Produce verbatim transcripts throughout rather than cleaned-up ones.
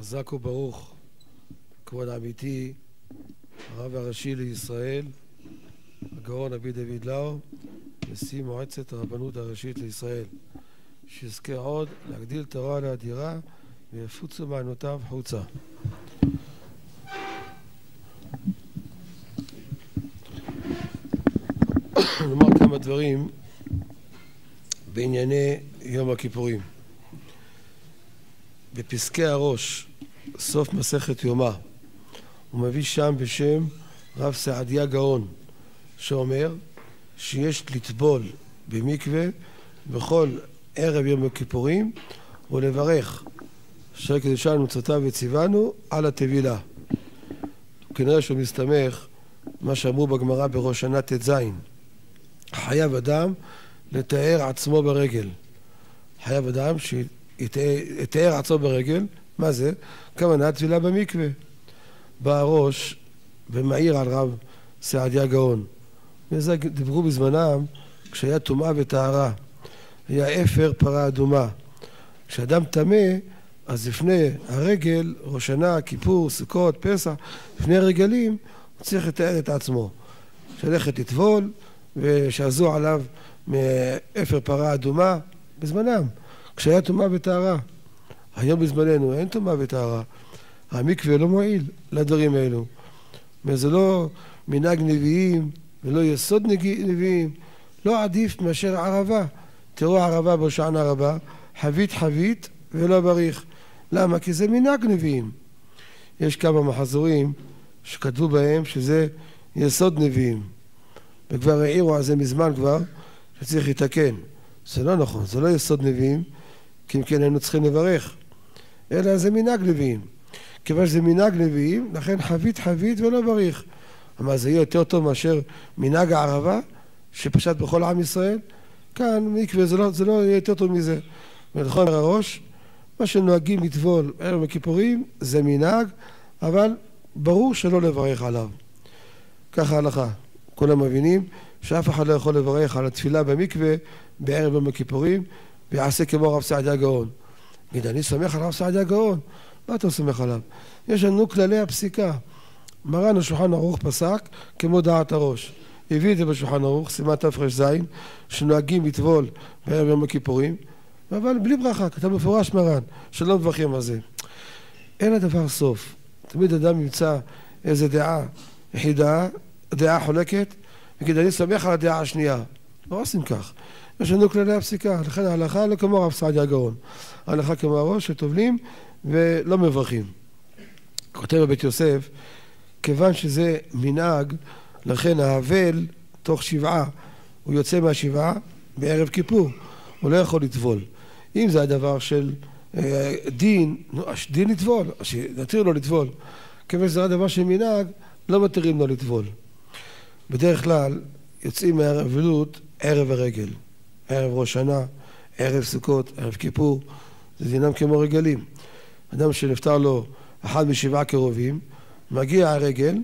חזק וברוך, כבוד עמיתי, הרב הראשי לישראל, הגאון רבי דוד לאו, נשיא מועצת הרבנות הראשית לישראל, שיזכה עוד להגדיל תורה לאדירה ויפוצו מעיינותיו חוצה. נאמר כמה דברים בענייני יום הכיפורים. בפסקי הראש, סוף מסכת יומא, הוא מביא שם בשם רב סעדיה גאון, שאומר שיש לטבול במקווה בכל ערב יום הכיפורים ולברך אשר קדושנו מצוותיו וציוונו על הטבילה. כנראה שהוא מסתמך מה שאמרו בגמרא בראש שנה ט"ז, חייב אדם לתאר עצמו ברגל. חייב אדם שיתאר עצמו ברגל. מה זה? כוונה טבילה במקווה. בא הראש ומעיר על רב סעדיה גאון. וזה דיברו בזמנם כשהיה טומאה וטהרה. היה אפר פרה אדומה. כשאדם טמא, אז לפני הרגל, ראש שנה, כיפור, סוכות, פסח, לפני הרגלים, הוא צריך לתאר את עצמו. שלכת לטבול ושעזו עליו מאפר פרה אדומה בזמנם, כשהיה טומאה וטהרה. היום בזמננו אין טומאה וטהרה. המקווה לא מועיל לדברים האלו. וזה לא מנהג נביאים ולא יסוד נביאים, לא עדיף מאשר ערבה. תראו ערבה בהושענא רבה, חבית חבית ולא בריך. למה? כי זה מנהג נביאים. יש כמה מחזורים שכתבו בהם שזה יסוד נביאים. וכבר העירו על זה מזמן כבר, שצריך לתקן. זה לא נכון, זה לא יסוד נביאים, כי אם כן היינו צריכים לברך. אלא זה מנהג נביאים. כיוון שזה מנהג נביאים, לכן חבית חבית ולא בריך. אבל זה יהיה יותר טוב מאשר מנהג הערבה, שפשט בכל עם ישראל. כאן מקווה זה לא, זה לא יהיה יותר טוב מזה. ולכל הראש, מה שנוהגים לטבול ערב הכיפורים זה מנהג, אבל ברור שלא לברך עליו. ככה ההלכה. כולם מבינים שאף אחד לא יכול לברך על התפילה במקווה בערב יום הכיפורים, ויעשה כמו רב סעדיה גאון.גיד, אני סומך על רב סעדיה גאון. מה אתה סומך עליו? יש לנו כללי הפסיקה. מרן השולחן ערוך פסק כמו דעת הראש. הביא את זה בשולחן ערוך, סימן תר"ז, שנוהגים לטבול בערב יום הכיפורים, אבל בלי ברכה, כתב מפורש מרן, שלא מברכים על זה. אין הדבר סוף. תמיד אדם ימצא איזו דעה יחידה, דעה חולקת, וכדי אני סומך על הדעה השנייה. לא עושים כך. יש לנו כללי הפסיקה, לכן ההלכה לא כמו רב סעדיה גאון. ההלכה כמו הראש שטובלים ולא מברכים. כותב בבית יוסף, כיוון שזה מנהג, לכן האבל תוך שבעה, הוא יוצא מהשבעה בערב כיפור, הוא לא יכול לטבול. אם זה הדבר של אה, דין, דין לטבול, נתיר לו לטבול. כיוון שזה הדבר של מנהג, לא מתירים לו לטבול. בדרך כלל יוצאים מהאבלות ערב הרגל, ערב ראש שנה, ערב סוכות, ערב כיפור, זה דינם כמו רגלים. אדם שנפטר לו אחד משבעה קרובים, מגיע הרגל,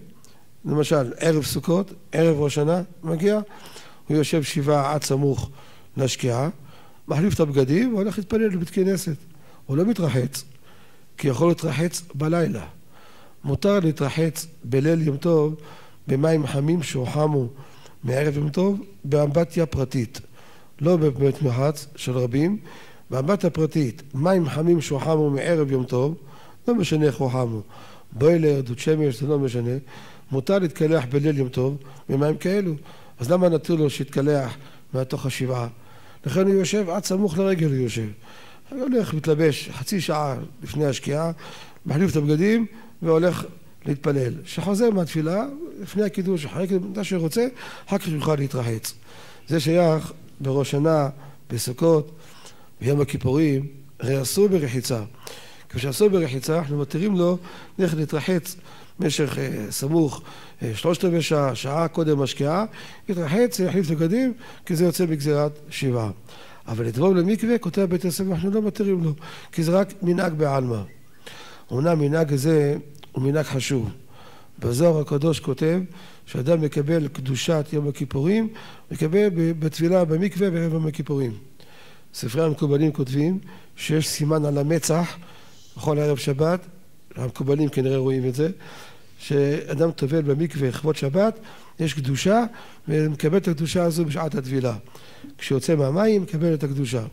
למשל ערב סוכות, ערב ראש שנה, מגיע, הוא יושב שבעה עד סמוך לשקיעה, מחליף את הבגדים והולך להתפלל לבית כנסת. הוא לא מתרחץ, כי יכול להתרחץ בלילה. מותר להתרחץ בליל יום טוב במים חמים שהוחמו מערב יום טוב באמבטיה פרטית, לא בבית מרחץ של רבים. באמבטיה פרטית, מים חמים שהוחמו מערב יום טוב, לא משנה איך הוחמו, בוילר, דוד שמש, זה לא משנה, מותר להתקלח בליל יום טוב במים כאלו. אז למה נתיר לו שיתקלח מהתוך השבעה? לכן הוא יושב עד סמוך לרגל, הוא יושב. הוא הולך, מתלבש חצי שעה לפני השקיעה, מחליף את הבגדים והולך להתפלל. שחוזר מהתפילה, לפני הקידוש, אחרי מה שרוצה, אחר כך יוכל להתרחץ. זה שייך בראש שנה, בסוכות, ביום הכיפורים, הרי אסור ברחיצה. כשאסור ברחיצה, אנחנו מתירים לו ללכת להתרחץ במשך אה, סמוך, אה, שלושת רבעי שעה, שעה קודם השקיעה, יתרחץ, יחליף את הבגדים, כי זה יוצא בגזירת שבעה. אבל לטבול למקווה, כותב בית יוסף, אנחנו לא מתירים לו, כי זה רק מנהג בעלמא. אומנם מנהג הזה הוא מנהג חשוב. בזוהר הקדוש כותב שאדם מקבל קדושת יום הכיפורים, מקבל בתפילה במקווה בערב יום הכיפורים. ספרי המקובלים כותבים שיש סימן על המצח בכל ערב שבת, המקובלים כנראה רואים את זה, שאדם טובל במקווה לכבוד שבת, יש קדושה, ומקבל את הקדושה הזו בשעת הטבילה. כשיוצא מהמים, מקבל את הקדושה.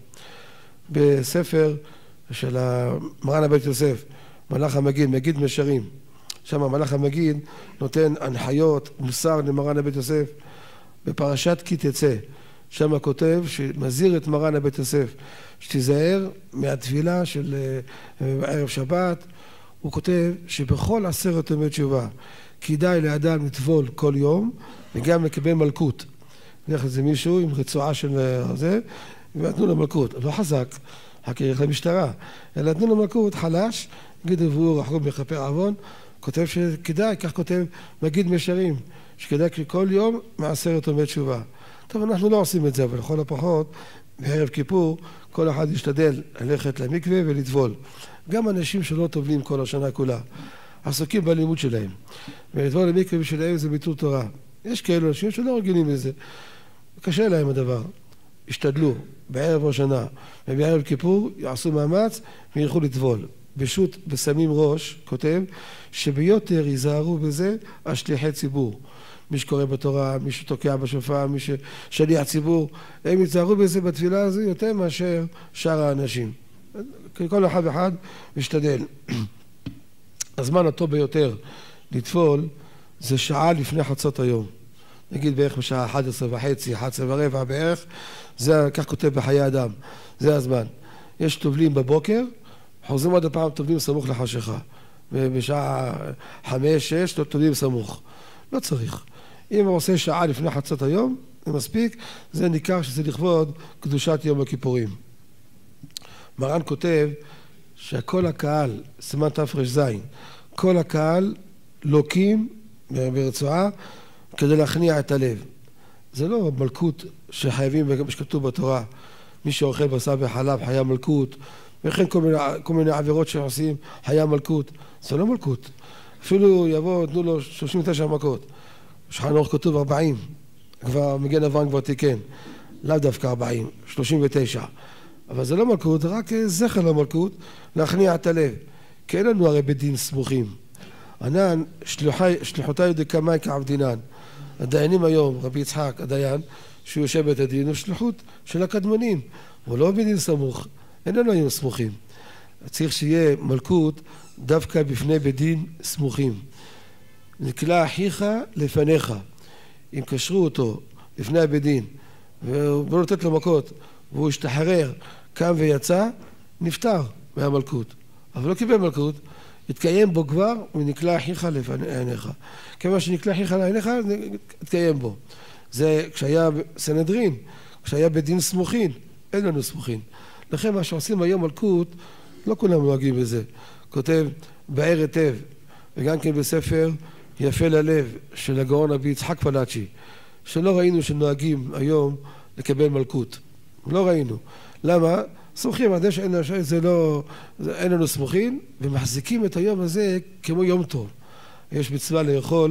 בספר של מרן הבית יוסף, מלאך המגיד, מגיד משרים, שם המלאך המגיד נותן הנחיות, מוסר למרן הבית יוסף, בפרשת כי תצא, שם כותב שמזהיר את מרן הבית יוסף, שתיזהר מהטבילה של ערב שבת. הוא כותב שבכל עשרת ימי תשובה כדאי לאדם לטבול כל יום וגם לקבל מלכות. נלך לזה מישהו עם רצועה של זה ונתנו לו מלכות, לא חזק, רק ילך למשטרה, אלא נתנו לו מלכות חלש, גיד עבור רחום מכפר עוון, כותב שכדאי, כך כותב מגיד משרים, שכדאי כל יום מעשרת ימי תשובה. טוב, אנחנו לא עושים את זה, אבל לכל הפחות בערב כיפור כל אחד ישתדל ללכת למקווה ולטבול. גם אנשים שלא טובלים כל השנה כולה, עסוקים בלימוד שלהם. ולטבול למקווה בשבילם זה ביטול תורה. יש כאלו אנשים שלא רגילים לזה. קשה להם הדבר. ישתדלו בערב השנה ובערב כיפור, יעשו מאמץ וילכו לטבול. פשוט בשמים ראש, כותב, שביותר ייזהרו בזה השליחי ציבור. מי שקורא בתורה, מי שתוקע בשופר, מי ששליח ציבור, הם ייזהרו בזה בתפילה הזו יותר מאשר שאר האנשים. כל אחד ואחד משתדל. הזמן הטוב ביותר לטפול זה שעה לפני חצות היום. נגיד בערך בשעה אחת עשרה וחצי, אחת עשרה ורבע בערך, זה כך כותב בחיי אדם, זה הזמן. יש טובלים בבוקר, חוזרים עוד הפעם טובלים סמוך לחשיכה. ובשעה חמש, שש, טובלים סמוך. לא צריך. אם הוא עושה שעה לפני חצות היום, זה מספיק, זה ניכר שזה לכבוד קדושת יום הכיפורים. מרן כותב שכל הקהל, סימן תר"ז, כל הקהל לוקים ברצועה כדי להכניע את הלב. זה לא מלכות שחייבים, שכתוב בתורה, מי שאוכל בשר וחלב חיה מלכות, וכן כל מיני, כל מיני עבירות שעושים חיה מלכות. זה לא מלכות. אפילו יבוא, תנו לו שלושים ותשע מכות. שולחן ערוך כתוב ארבעים, כבר מגן אברהם כבר תיקן, לאו דווקא ארבעים, שלושים ותשע. אבל זה לא מלכות, זה רק זכר למלכות, להכניע את הלב. כי אין לנו הרי בדין סמוכים. ענן, שליחותיי דקמאי כעבדינן. הדיינים היום, רבי יצחק, הדיין, שהוא יושב בית הדין, הוא שליחות של הקדמונים. הוא לא בדין סמוך, אין לנו היום סמוכים. צריך שיהיה מלכות דווקא בפני בדין סמוכים. נקלע אחיך לפניך. אם קשרו אותו לפני הבדין, ולא לתת לו מכות, והוא השתחרר, קם ויצא, נפטר מהמלכות. אבל לא קיבל מלכות, התקיים בו כבר, הוא נקלע אחיך לפניך. כמה שנקלע אחיך לפניך, התקיים בו. זה כשהיה סנהדרין, כשהיה בדין סמוכין, אין לנו סמוכין. לכן מה שעושים היום מלכות, לא כולם נוהגים בזה. כותב באר היטב, וגם כן בספר יפה ללב של הגאון רבי יצחק פלאצ'י, שלא ראינו שנוהגים היום לקבל מלכות. לא ראינו. למה? סמוכים, עד שאין זה לא, זה, אין לנו סמוכים, ומחזיקים את היום הזה כמו יום טוב. יש מצווה לאכול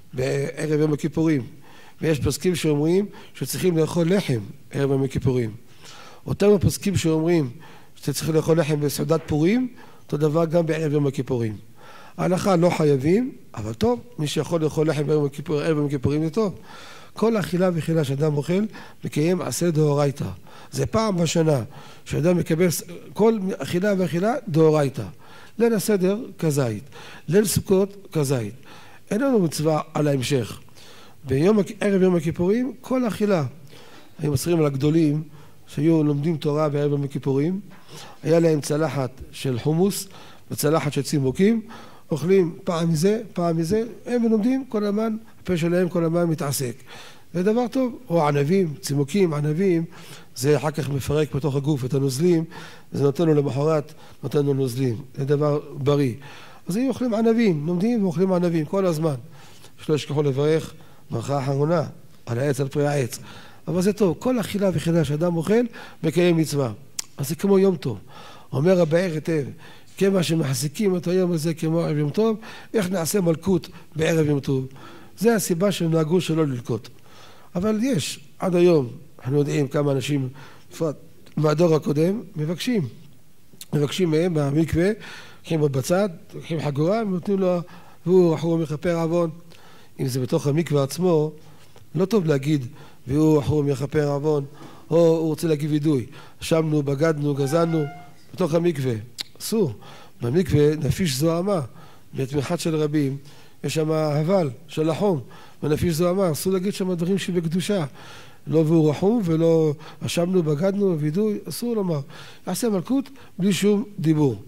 בערב יום הכיפורים, ויש פוסקים שאומרים שצריכים לאכול לחם ערב יום הכיפורים. אותם הפוסקים שאומרים שצריכים לאכול לחם בסעודת פורים, אותו דבר גם בערב יום הכיפורים. ההלכה לא חייבים, אבל טוב, מי שיכול לאכול לחם בערב יום הכיפורים זה טוב. כל אכילה ואכילה שאדם אוכל מקיים עשה דאורייתא. זה פעם בשנה שאדם מקבל כל אכילה ואכילה דאורייתא. ליל הסדר כזית, ליל סוכות כזית. אין לנו מצווה על ההמשך. ביום, ערב יום הכיפורים כל אכילה. היו מסרים על הגדולים שהיו לומדים תורה בערב יום הכיפורים. היה להם צלחת של חומוס וצלחת של צימוקים. אוכלים פעם מזה, פעם מזה, הם לומדים כל הזמן, הפה שלהם כל הזמן מתעסק. זה דבר טוב, או ענבים, צימוקים, ענבים, זה אחר כך מפרק בתוך הגוף את הנוזלים, זה נותן לו למחרת, נותן לו נוזלים, זה דבר בריא. אז הם אוכלים ענבים, לומדים ואוכלים ענבים כל הזמן. שלא ישכחו לברך ברכה אחרונה, על העץ, על פרי העץ. אבל זה טוב, כל אכילה ואכילה שאדם אוכל, מקיים מצווה. אז זה כמו יום טוב. אומר הבאר היטב, כמה שמחזיקים את היום הזה כמו ערב יום טוב, איך נעשה מלכות בערב יום טוב? זה הסיבה שהם נהגו שלא ללקות. אבל יש, עד היום, אנחנו יודעים כמה אנשים, מהדור הקודם, מבקשים מבקשים מהם במקווה, לוקחים עוד בצד, לוקחים חגורה, ונותנים לו, והוא רחום יכפר עוון. אם זה בתוך המקווה עצמו, לא טוב להגיד, והוא רחום יכפר עוון, או הוא רוצה להגיד וידוי, אשמנו, בגדנו, גזלנו, בתוך המקווה. אסור. במקווה נפיש זוהמה, בתמיכת של רבים, יש שם הבל של החום, ונפיש זוהמה, אסור להגיד שם דברים שבקדושה. לא והוא רחום ולא אשמנו, בגדנו, וידוי, אסור לומר. יעשה מלכות בלי שום דיבור.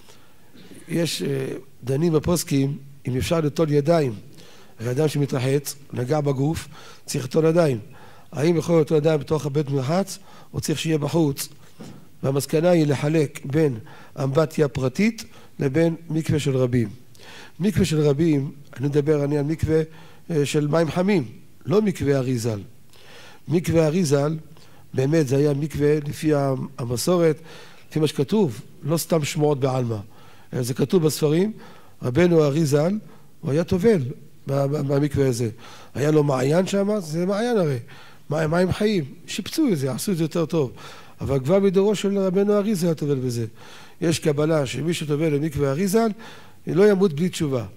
יש דנים בפוסקים, אם אפשר לטול ידיים, האדם שמתרחץ, נגע בגוף, צריך לטול ידיים. האם יכול לטול ידיים בתוך הבית מרחץ, או צריך שיהיה בחוץ? והמסקנה היא לחלק בין אמבטיה פרטית לבין מקווה של רבים. מקווה של רבים, אני מדבר אני על מקווה של מים חמים, לא מקווה אריזל. מקווה אריזל, באמת זה היה מקווה לפי המסורת, לפי מה שכתוב, לא סתם שמועות בעלמא. זה כתוב בספרים, רבנו אריזל, הוא היה טובל במקווה הזה. היה לו מעיין שם, זה מעיין הרי. מים חיים, שיפצו את זה, עשו את זה יותר טוב. אבל כבר מדורו של רבנו אריזל היה טובל בזה. יש קבלה שמי שטובל במקווה אריזל, לא ימות בלי תשובה.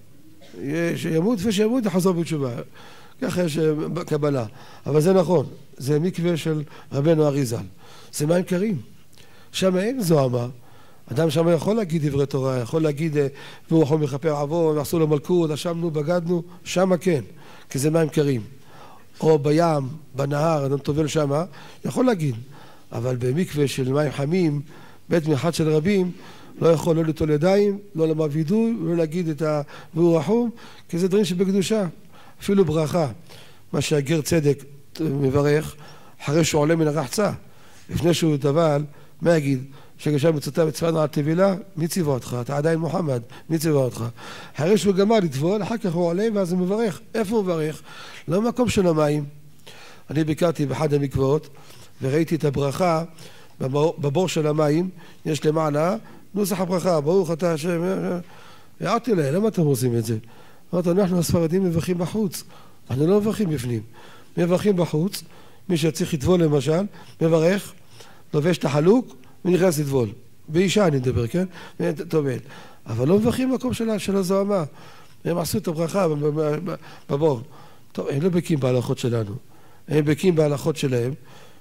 שימות ושימות יחזור בתשובה. ככה יש קבלה. אבל זה נכון, זה מקווה של רבנו אריזל. זה מים קרים. שם אין זוהמה. אדם שם יכול להגיד דברי תורה, יכול להגיד והוא יכול מכפר עוון, עשו לו מלכות, אשמנו, בגדנו, שם כן, כי זה מים קרים. או בים, בנהר, אדם טובל שם, יכול להגיד. אבל במקווה של מים חמים, בית מרחץ של רבים, לא יכול לא לטול ידיים, לא לומר וידוי, לא להגיד את ה... והוא רחום, כי זה דברים שבקדושה. אפילו ברכה, מה שהגר צדק מברך, אחרי שהוא עולה מן הרחצה, לפני שהוא טבל, מה יגיד? שגשם מצותה וצפנו על טבילה, מי ציווה אותך? אתה עדיין מוחמד, מי ציווה אותך? אחרי שהוא גמר לטבול, אחר כך הוא עולה ואז הוא מברך. איפה הוא מברך? לא במקום של המים. אני ביקרתי באחד המקוואות, וראיתי את הברכה בבור של המים, יש למעלה נוסח הברכה, ברוך אתה השם. הערתי להם, למה אתם עושים את זה? אמרתי, אנחנו הספרדים מברכים בחוץ, אנחנו לא מברכים בפנים. מברכים בחוץ, מי שצריך לטבול למשל, מברך, לובש את החלוק ונכנס לטבול. באישה אני מדבר, כן? טובל. אבל לא מברכים במקום של הזוהמה. הם עשו את הברכה בבור. טוב, הם לא בקים בהלכות שלנו. הם בקים בהלכות שלהם,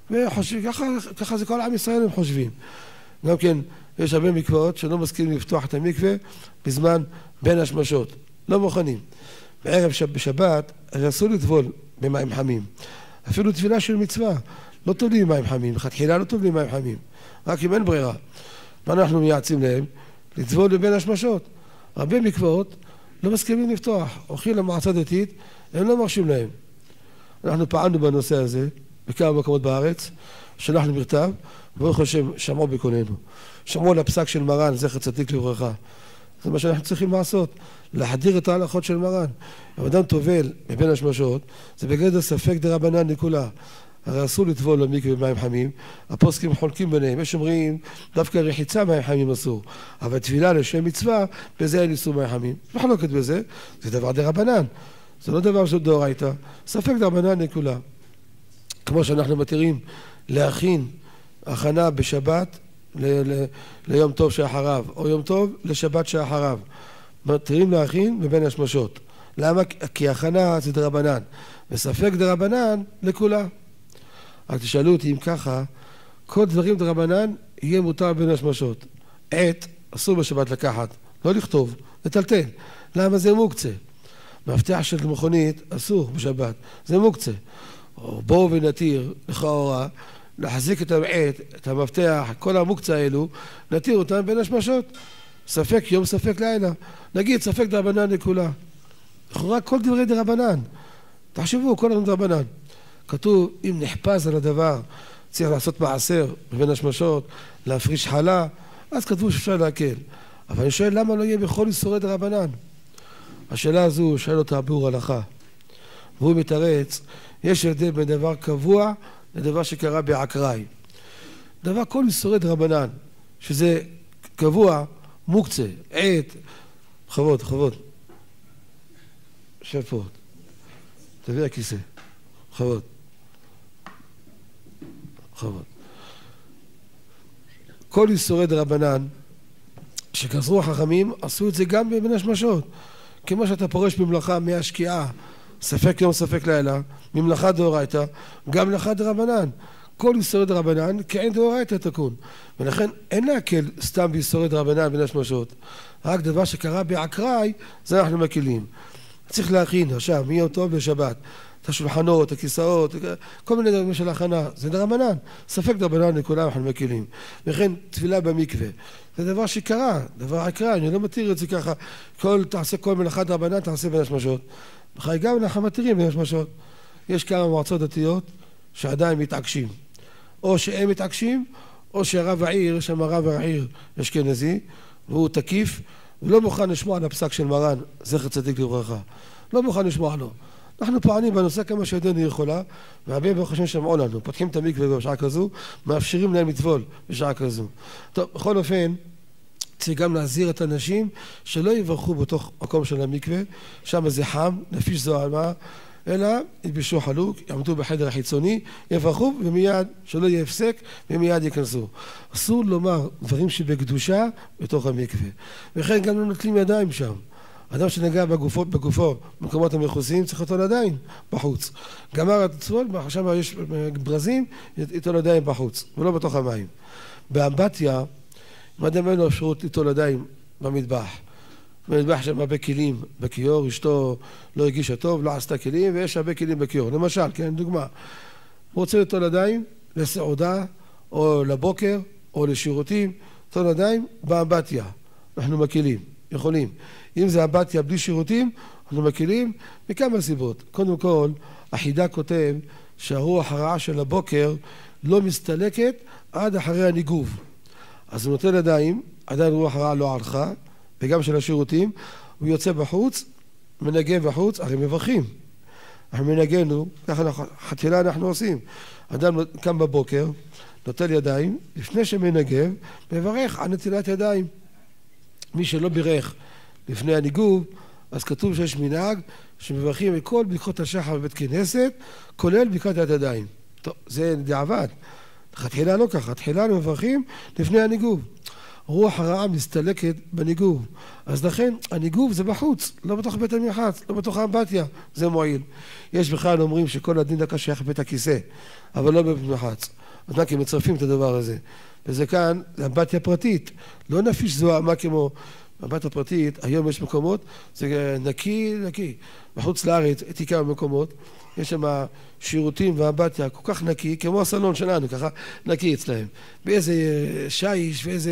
וככה זה כל עם ישראל הם חושבים. גם כן, יש הרבה מקוואות שלא מסכימים לפתוח את המקווה בזמן בין השמשות. לא מוכנים. בערב בשבת, אסור לטבול במים חמים. אפילו תפילה של מצווה. לא טובלים מים חמים. בתחילה לא טובלים מים חמים. רק אם אין ברירה. מה אנחנו מייעצים להם? לטבול בין השמשות. הרבה מקוואות לא מסכימים לפתוח. הולכים למועצה דתית, הם לא מרשים להם. אנחנו פעלנו בנושא הזה, בכמה מקומות בארץ, שלחנו מכתב, ברוך השם, שמעו בקולנו. שמעו לפסק של מרן, זכר צדיק לברכה. זה מה שאנחנו צריכים לעשות, להחדיר את ההלכות של מרן. אם אדם טובל מבין השמשות, זה בגדר ספק דרבנן לכולה. הרי אסור לטבול במקווה במים חמים, הפוסקים חולקים ביניהם. יש אומרים, דווקא רחיצה מים חמים אסור, אבל תפילה לשם מצווה, בזה אין איסור מים חמים. מחלוקת בזה, זה דבר דרבנן. זה לא דבר של דאורייתא, ספק דרבנן לכולה. כמו שאנחנו מתירים להכין הכנה בשבת ל- ל- ליום טוב שאחריו, או יום טוב לשבת שאחריו. מתירים להכין מבין השמשות. למה? כי הכנה זה דרבנן, וספק דרבנן לכולה. רק תשאלו אותי אם ככה, כל דברים דרבנן יהיה מותר בין השמשות. עת אסור בשבת לקחת, לא לכתוב, לטלטל. למה? זה מוקצה. מפתח של מכונית אסור בשבת, זה מוקצה. או בואו ונתיר לכאורה, להחזיק את העט, את המפתח, כל המוקצה האלו, נתיר אותם בין השמשות. ספק יום, ספק לילה. נגיד, ספק דרבנן לכולה. לכאורה כל דברי דרבנן. תחשבו, כל הדברים דרבנן. כתוב, אם נחפז על הדבר, צריך לעשות מעשר בין השמשות, להפריש חלה, אז כתבו שאפשר להקל. אבל אני שואל, למה לא יהיה בכל איסורי דרבנן? השאלה הזו, שואל אותה ביאור הלכה. והוא מתרץ, יש הבדל בין דבר קבוע לדבר שקרה באקראי. דבר כל איסורי דרבנן, שזה קבוע, מוקצה, עת, חוות, חוות. שב פה. תביא הכיסא. חוות. חוות. כל איסורי דרבנן, שגזרו החכמים, עשו את זה גם בין השמשות. כמו שאתה פורש במלאכה מהשקיעה, ספק יום ספק לילה, ממלאכה דאורייתא, גם מלאכה דרבנן. כל איסורי דרבנן כעין דאורייתא תקון. ולכן אין להקל סתם באיסורי דרבנן בין השמשות. רק דבר שקרה באקראי, זה אנחנו מקילים. צריך להכין עכשיו, מיום טוב לשבת, את השולחנות, הכיסאות, כל מיני דברים של הכנה, זה דרבנן. ספק דרבנן לכולם אנחנו מקילים. וכן תפילה במקווה. זה דבר שקרה, דבר אקראי, אני לא מתיר את זה ככה. כל, תעשה כל מלאכה דרבנן, תעשה בין השמשות. בכלל גם אנחנו מתירים בין השמשות. יש כמה מועצות דתיות שעדיין מתעקשים. או שהם מתעקשים, או שהרב העיר, שם הרב העיר אשכנזי, והוא תקיף, ולא מוכן לשמוע על הפסק של מרן, זכר צדיק לברכה. לא מוכן לשמוע לו. אנחנו פועלים בנושא כמה שידנו יכולה, והרבה ברוך השם שמעו לנו. פותחים את המקווה בשעה כזו, מאפשרים להם לטבול בשעה כזו. טוב, בכל אופן, צריך גם להזהיר את האנשים שלא יברכו בתוך מקום של המקווה, שם זה חם, נפיש זוהמה, אלא ילבשו חלוק, יעמדו בחדר החיצוני, יברכו ומיד, שלא יהיה הפסק, ומיד ייכנסו. אסור לומר דברים שבקדושה בתוך המקווה. וכן גם לא נוטלים ידיים שם. אדם שנגע בגופו, בגופו, במקומות המכוסים, צריך לטול ידיים בחוץ. גמר הטבול, עכשיו יש ברזים, יטול ידיים בחוץ, ולא בתוך המים. באמבטיה, אם אדם אין לו אפשרות לטול ידיים במטבח. במטבח שם הרבה כלים בכיור, אשתו לא הגישה טוב, לא עשתה כלים, ויש הרבה כלים בכיור. למשל, כן, דוגמה. הוא רוצה לטול ידיים לסעודה, או לבוקר, או לשירותים, לטול ידיים באמבטיה. אנחנו מקלים, יכולים. אם זה אמבטיה בלי שירותים, אנחנו מקלים מכמה סיבות. קודם כל, החידה כותב שהרוח הרעה של הבוקר לא מסתלקת עד אחרי הניגוב. אז הוא נוטל ידיים, עדיין רוח הרעה לא הלכה, וגם של השירותים, הוא יוצא בחוץ, מנגן בחוץ, הרי מברכים. אנחנו מנגנו, ככה חתילה אנחנו עושים. אדם קם בבוקר, נוטל ידיים, לפני שמנגב, מברך על נטילת ידיים. מי שלא בירך לפני הניגוב, אז כתוב שיש מנהג שמברכים את כל ברכות השחר בבית כנסת, כולל ברכת הידיים. טוב, זה דיעבד. תחילה לא ככה, תחילה מברכים לפני הניגוב. רוח הרעה מסתלקת בניגוב. אז לכן הניגוב זה בחוץ, לא בתוך בית המרחץ, לא בתוך האמבטיה, זה מועיל. יש בכלל אומרים שכל הדין דקה שייך בית הכיסא, אבל לא בבית המרחץ. אז מה כי מצרפים את הדבר הזה. וזה כאן, זה אמבטיה פרטית. לא נפיש זוהמה כמו אמבטיה פרטית, היום יש מקומות, זה נקי, נקי. בחוץ לארץ, הייתי כמה מקומות, יש שם שירותים ואמבטיה כל כך נקי, כמו הסלון שלנו, ככה נקי אצלהם. באיזה שיש ואיזה...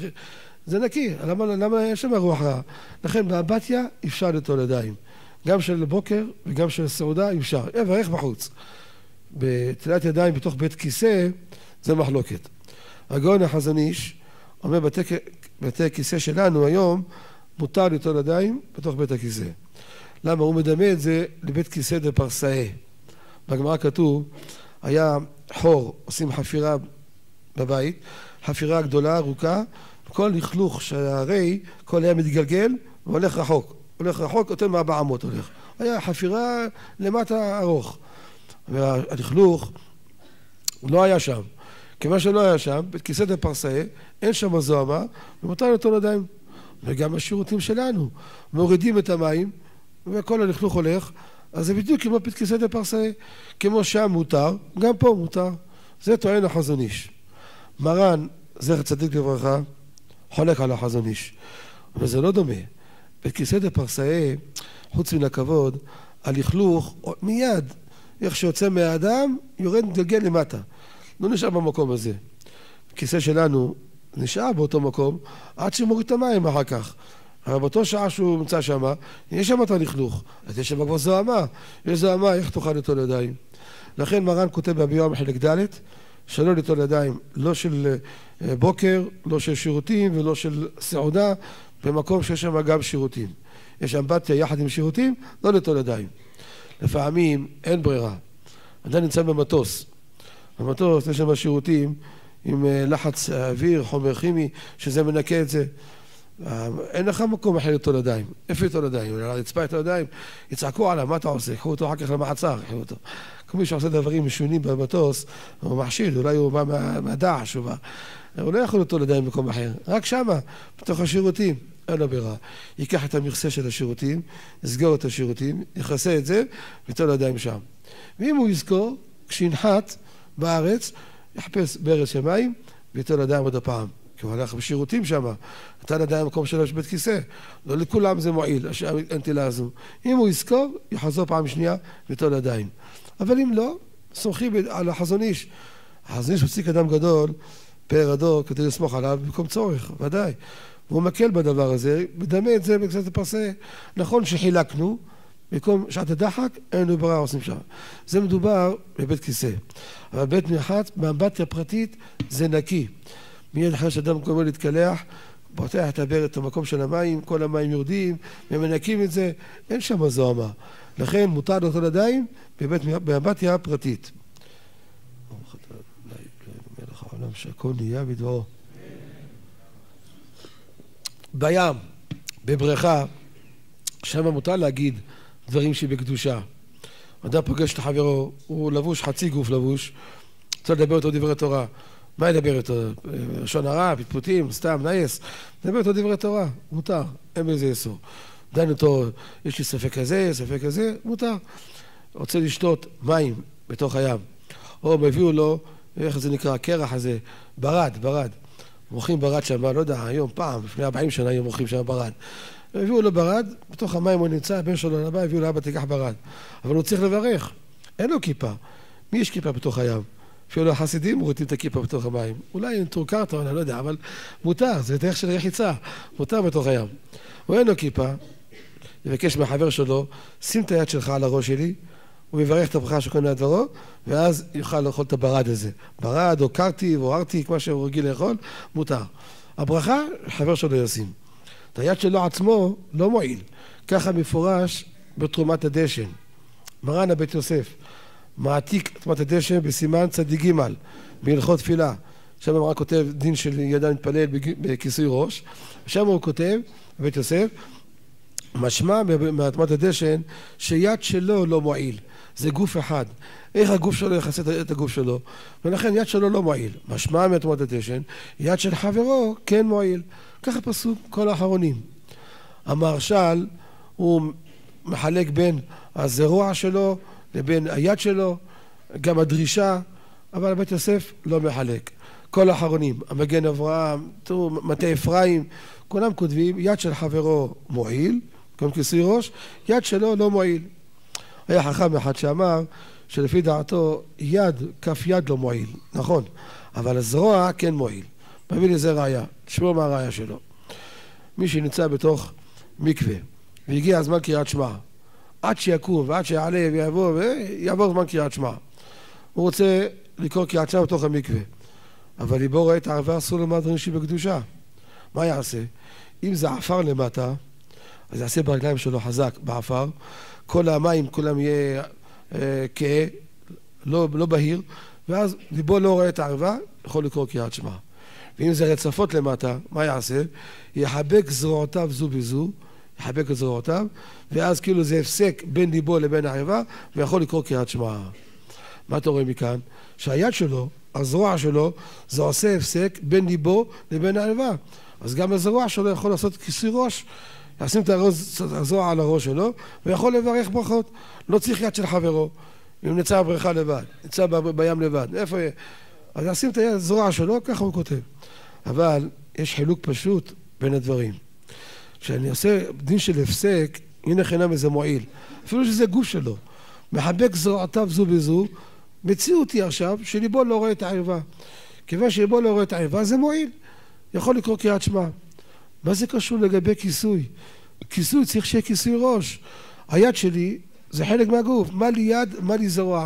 זה נקי, למה, למה יש שם רוח רעה? לכן באמבטיה אפשר לטול ידיים. גם של בוקר וגם של סעודה אפשר. יברך בחוץ. בטילת ידיים בתוך בית כיסא, זה מחלוקת. הגאון החזון איש אומר בתי, בתי הכיסא שלנו היום, מותר לטול ידיים בתוך בית הכיסא. למה? הוא מדמה את זה לבית כיסא דפרסאי. בגמרא כתוב, היה חור, עושים חפירה בבית, חפירה גדולה, ארוכה, כל לכלוך שהרי, כל היה מתגלגל והולך רחוק. הולך רחוק, יותר מארבע אמות הולך. היה חפירה למטה ארוך. והלכלוך לא היה שם. כיוון שלא היה שם, בית כיסא דפרסאי, אין שם זוהמה, ומותר לטול ידיים. וגם השירותים שלנו, מורידים את המים, וכל הלכלוך הולך, אז זה בדיוק כמו בית כיסא דפרסאי. כמו שם מותר, גם פה מותר. זה טוען החזון איש. מרן, זכר צדיק לברכה, חולק על החזון איש. אבל זה לא דומה. בית כיסא דפרסאי, חוץ מן הכבוד, הלכלוך מיד, איך שיוצא מהאדם, יורד מתגלגל למטה. לא נשאר במקום הזה. הכיסא שלנו נשאר באותו מקום, עד שמוריד את המים אחר כך. אבל באותו שעה שהוא נמצא שם, יש שם את הלכלוך. אז יש שם כבר זוהמה. יש זוהמה, איך תוכל לטול ידיים? לכן מרן כותב בביאור מחלק ד' שלא לטול ידיים, לא של בוקר, לא של שירותים ולא של סעודה, במקום שיש שם גם שירותים. יש אמבטיה יחד עם שירותים, לא לטול ידיים. לפעמים אין ברירה. אדם נמצא במטוס. במטוס יש שם שירותים עם לחץ אוויר, חומר כימי, שזה מנקה את זה. אין לך מקום אחר לטול ידיים. איפה לטול ידיים? על הרצפה לטול ידיים, יצעקו עליו, מה אתה עושה? קחו אותו אחר כך למעצר, קחו אותו. כל מי שעושה דברים משונים במטוס, הוא מחשיד, אולי הוא בא מהדעש, הוא בא. הוא לא יכול ליטול ידיים במקום אחר, רק שמה, בתוך השירותים, אין לו ברירה. ייקח את המכסה של השירותים, יסגור את השירותים, יכסה את זה, ויטול ידיים שם. ואם הוא יזכור, כשינחת בארץ, יחפש בארץ שמיים, ויטול ידיים עוד הפעם. כי הוא הלך בשירותים שם, נתן ידיים במקום שלו יש בית כיסא. לא לכולם זה מועיל, הנטילה הזו. אם הוא יזכור, יחזור פעם שנייה, ויטול ידיים. אבל אם לא, סומכים על החזון איש. החזון איש מציג אדם גדול, פאר הדור, כדי לסמוך עליו במקום צורך, ודאי. והוא מקל בדבר הזה, מדמה את זה בקצת הפרסה. נכון שחילקנו, במקום שעת הדחק, אין לו ברירה עושים שם. זה מדובר בבית כיסא. אבל בית מרחץ, באמבטיה פרטית, זה נקי. מיד אחרי שאדם מקומו להתקלח, פותח את הברז, את המקום של המים, כל המים יורדים, ומנקים את זה, אין שם זוהמה. לכן מותר לאותו ידיים באמבטיה פרטית. מלך העולם שהכל נהיה בדברו. בים, בבריכה, שם מותר להגיד דברים שבקדושה. אדם פוגש את חברו, הוא לבוש, חצי גוף לבוש, רוצה לדבר אותו דברי תורה. מה ידבר איתו? לשון הרע, פטפוטים, סתם, נייס. לדבר איתו דברי תורה, מותר, אין בזה איסור. דן אותו, יש לי ספק כזה, ספק כזה, מותר. רוצה לשתות מים בתוך הים, או מביאו לו, איך זה נקרא, הקרח הזה, ברד, ברד. מוכרים ברד שם, לא יודע, היום פעם, לפני ארבעים שנה היום מוכרים שם ברד. הביאו לו ברד, בתוך המים הוא נמצא, הבן שלו לבא, הביאו לו אבא תיקח ברד. אבל הוא צריך לברך, אין לו כיפה. מי יש כיפה בתוך הים? אפילו החסידים מורידים את הכיפה בתוך המים. אולי עם טורקרטו, אני לא יודע, אבל מותר, זה דרך של רחיצה, מותר בתוך הים. הוא אין לו כיפה, יבקש מהחבר שלו, שים את היד שלך על הראש שלי, הוא יברך את הברכה שקונה לדברו, ואז יוכל לאכול את הברד הזה. ברד או קרטיב או ארטיק, מה שהוא רגיל לאכול, מותר. הברכה, חבר שלו ישים. את היד שלו עצמו לא מועיל. ככה מפורש בתרומת הדשן. מרן הבית יוסף, מעתיק תרומת הדשן בסימן צדיק ג' בהלכות תפילה. שם הוא רק כותב דין של ידיים מתפלל בכיסוי ראש. שם הוא כותב, בית יוסף, משמע מתרומת הדשן שיד שלו לא מועיל. זה גוף אחד. איך הגוף שלו יחסה את הגוף שלו? ולכן יד שלו לא מועיל. משמע מתרומת הדשן, יד של חברו כן מועיל. ככה פסוק כל האחרונים. המהרש"ל הוא מחלק בין הזרוע שלו לבין היד שלו, גם הדרישה, אבל בית יוסף לא מחלק. כל האחרונים, המגן אברהם, מטה אפרים, כולם כותבים יד של חברו מועיל, כמו כיסוי ראש, יד שלו לא מועיל. היה חכם אחד שאמר שלפי דעתו יד, כף יד לא מועיל, נכון, אבל הזרוע כן מועיל. מביא לזה ראיה, תשמעו מה הראיה שלו. מי שנמצא בתוך מקווה, והגיע הזמן קריאת שמע, עד שיקום ועד שיעלה ויבוא ויעבור זמן קריאת שמע. הוא רוצה לקרוא קריאת שמע בתוך המקווה, אבל ליבו רואה את הערבה, אסור לומר דברים שבקדושה. מה יעשה? אם זה עפר למטה, אז יעשה ברגליים שלו חזק בעפר, כל המים כולם יהיה אה, כהה, לא, לא בהיר, ואז ליבו לא רואה את הערבה, יכול לקרוא קריאת שמע. ואם זה רצפות למטה, מה יעשה? יחבק זרועותיו זו בזו, יחבק את זרועותיו, ואז כאילו זה הפסק בין ליבו לבין הערבה, ויכול לקרוא קריאת שמע. מה אתה רואה מכאן? שהיד שלו, הזרוע שלו, זה עושה הפסק בין ליבו לבין הערבה. אז גם הזרוע שלו יכול לעשות כיסוי ראש, ישים את הזרוע על הראש שלו, ויכול לברך ברכות. לא צריך יד של חברו. אם נצא בבריכה לבד, נצא בים לבד, איפה יהיה? אז ישים את הזרוע שלו, ככה הוא כותב. אבל יש חילוק פשוט בין הדברים. כשאני עושה דין של הפסק, הנה חינם איזה מועיל. אפילו שזה גוף שלו. מחבק זרועותיו זו בזו, מציאותי עכשיו שליבו לא רואה את הערבה. כיוון שליבו לא רואה את הערבה, זה מועיל. יכול לקרוא קריאת שמע. מה זה קשור לגבי כיסוי? כיסוי צריך שיהיה כיסוי ראש. היד שלי זה חלק מהגוף. מה לי יד, מה לי זרוע.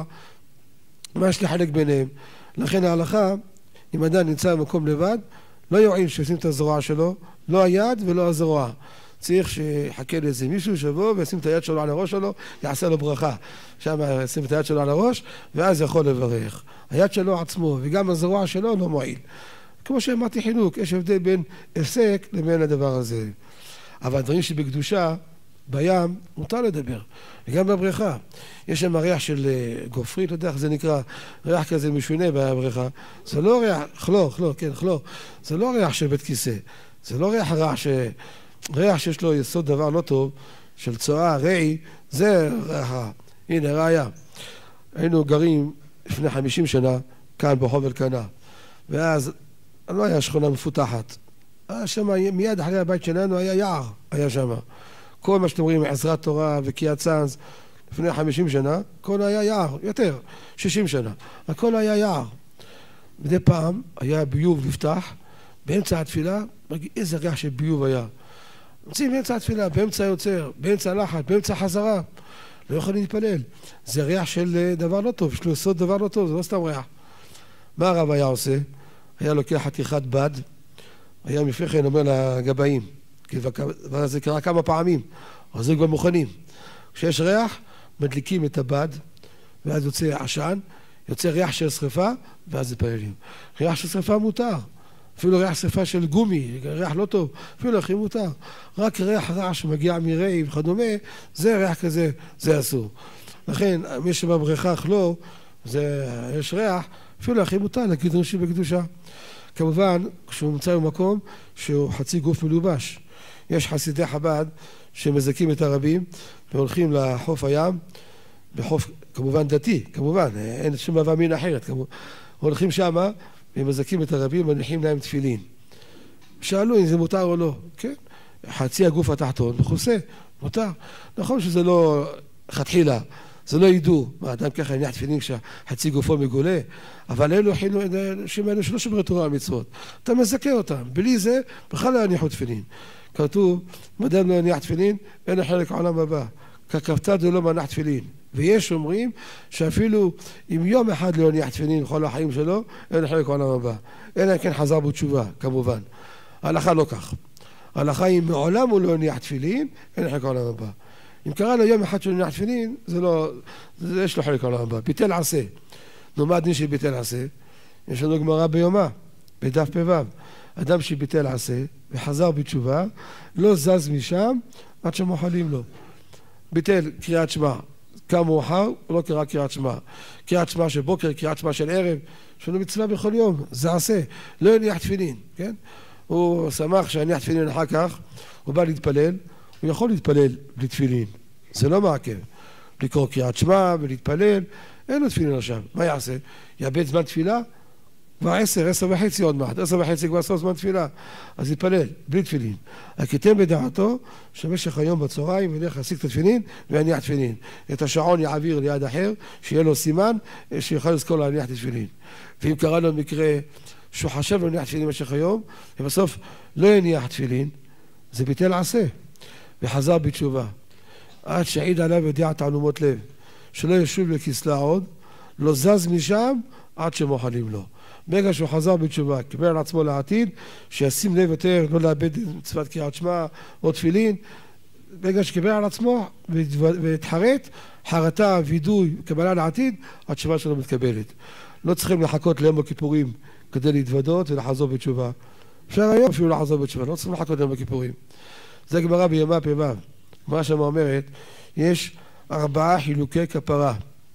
מה יש לי חלק ביניהם? לכן ההלכה, אם אדם נמצא במקום לבד, לא יועיל שישים את הזרוע שלו, לא היד ולא הזרוע. צריך שיחכה לאיזה מישהו שבוא וישים את היד שלו על הראש שלו, יעשה לו ברכה. שם ישים את היד שלו על הראש, ואז יכול לברך. היד שלו עצמו וגם הזרוע שלו לא מועיל. כמו שאמרתי חינוך, יש הבדל בין הפסק לבין הדבר הזה. אבל הדברים שבקדושה, בים מותר לדבר, וגם בבריכה. יש שם ריח של גופרית, לא יודע איך זה נקרא, ריח כזה משונה בבריכה. זה לא ריח, חלור, חלור, כן, חלור. זה לא ריח של בית כיסא. זה לא ריח רע, ש... ריח שיש לו יסוד דבר לא טוב, של צואה, רעי, זה ריח רע. הנה, ראיה. היינו גרים לפני חמישים שנה, כאן ברחוב אלקנה. ואז לא היה שכונה מפותחת. שם מיד אחרי הבית שלנו היה יער, היה שם. כל מה שאתם רואים, עזרת תורה וקיאת צאנז, לפני חמישים שנה, הכל היה יער, יותר, שישים שנה. הכל היה יער. מדי פעם היה ביוב נפתח, באמצע התפילה, איזה ריח של ביוב היה. נמצאים באמצע התפילה, באמצע היוצר, באמצע הלחץ, באמצע חזרה. לא יכולים להתפלל. זה ריח של דבר לא טוב, יש לו יסוד דבר לא טוב, זה לא סתם ריח. מה הרב היה עושה? היה לוקח חתיכת בד, היה לפני כן אומר לגבאים, זה קרה כמה פעמים, אז זה כבר מוכנים. כשיש ריח, מדליקים את הבד, ואז יוצא עשן, יוצא ריח של שריפה, ואז זה פעלים. ריח של שריפה מותר, אפילו ריח שריפה של גומי, ריח לא טוב, אפילו הכי מותר. רק ריח רע שמגיע מרעי וכדומה, זה ריח כזה, זה אסור. לכן, מי שבבריכה חלור, זה, יש ריח, אפילו הכי מותר להגיד ראשי בקדושה. כמובן, כשהוא נמצא במקום שהוא חצי גוף מלובש. יש חסידי חב"ד שמזכים את הרבים והולכים לחוף הים, בחוף כמובן דתי, כמובן, אין שום הווה מין אחרת. כמובן. הולכים שמה ומזכים את הרבים ומניחים להם תפילין. שאלו אם זה מותר או לא. כן, חצי הגוף התחתון מכוסה, מותר. נכון שזה לא חתחילה. זה לא ידעו, מה, אדם ככה יניח תפילין כשחצי גופו מגולה, אבל אלו חילו, אנשים האלו שלא שומרי תורה ומצוות, אתה מזכה אותם, בלי זה בכלל לא יניחו תפילין. כתוב, אם אדם לא יניח תפילין, אין חלק העולם הבא, ככבתא דלא מניח תפילין. ויש אומרים שאפילו אם יום אחד לא יניח תפילין בכל החיים שלו, אין חלק העולם הבא. אלא אם כן חזר בתשובה, כמובן. ההלכה לא כך. ההלכה אם מעולם הוא לא יניח תפילין, אין חלק העולם הבא. אם קרא לו יום אחד שהוא יניח תפילין, זה לא, זה יש לו חלק העולם הבא. ביטל עשה. נו, מה הדין שביטל עשה? יש לנו גמרא ביומא, בדף פ"ו. אדם שביטל עשה וחזר בתשובה, לא זז משם עד שמוחלים לו. ביטל קריאת שמע. קם מאוחר, הוא לא קרא קריאת שמע. קריאת שמע של בוקר, קריאת שמע של ערב, יש לנו מצווה בכל יום, זה עשה. לא יניח תפילין, כן? הוא שמח שיניח תפילין אחר כך, הוא בא להתפלל, הוא יכול להתפלל בלי תפילין, זה לא מעכב. לקרוא קריאת שמע ולהתפלל, אין לו תפילין עכשיו. מה יעשה? יאבד זמן תפילה? כבר עשר, עשר וחצי עוד מעט, עשר וחצי כבר עשור זמן תפילה. אז יתפלל, בלי תפילין. הכיתם בדעתו שבמשך היום בצהריים ילך להשיג את התפילין ויניח תפילין. את השעון יעביר ליד אחר, שיהיה לו סימן, שיוכל לזכור להניח את התפילין. ואם קרה לו מקרה שהוא חשב להניח תפילין במשך היום, ובסוף לא יניח תפילין, זה ביטל עשה. וחזר בתשובה. עד שעיד עליו ידיע תעלומות לב. שלא ישוב לכסלה עוד, לא זז משם עד שמוחלים לו. ברגע שהוא חזר בתשובה, קיבל על עצמו לעתיד, שישים לב יותר, לא לאבד מצוות קריאת שמע או תפילין, ברגע שקיבל על עצמו והתחרט, חרטה, וידוי, קבלה לעתיד, התשובה שלו מתקבלת. לא צריכים לחכות ליום הכיפורים כדי להתוודות ולחזור בתשובה. אפשר היום אפילו לחזור בתשובה, לא צריכים לחכות ליום הכיפורים. זה גמרא ביומא פ"ו. מה שם אומרת, יש ארבעה חילוקי כפרה.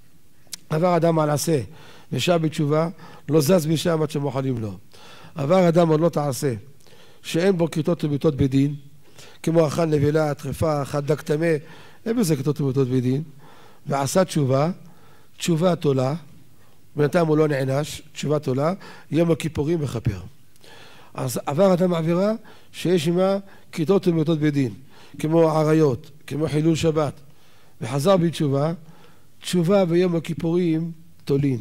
עבר אדם על עשה, ושב בתשובה, לא זז משם עד שמוחלים לו. עבר אדם עוד לא תעשה, שאין בו כיתות ומיתות בדין, כמו אכל נבלה, טרפה, אכל דג טמא, אין בזה כיתות ומיתות בדין, ועשה תשובה, תשובה תולה, בינתיים הוא לא נענש, תשובה תולה, יום הכיפורים מכפר. אז עבר אדם עבירה שיש עמה כיתות ומיתות בדין, כמו עריות, כמו חילול שבת, וחזר בתשובה, תשובה ביום הכיפורים תולין,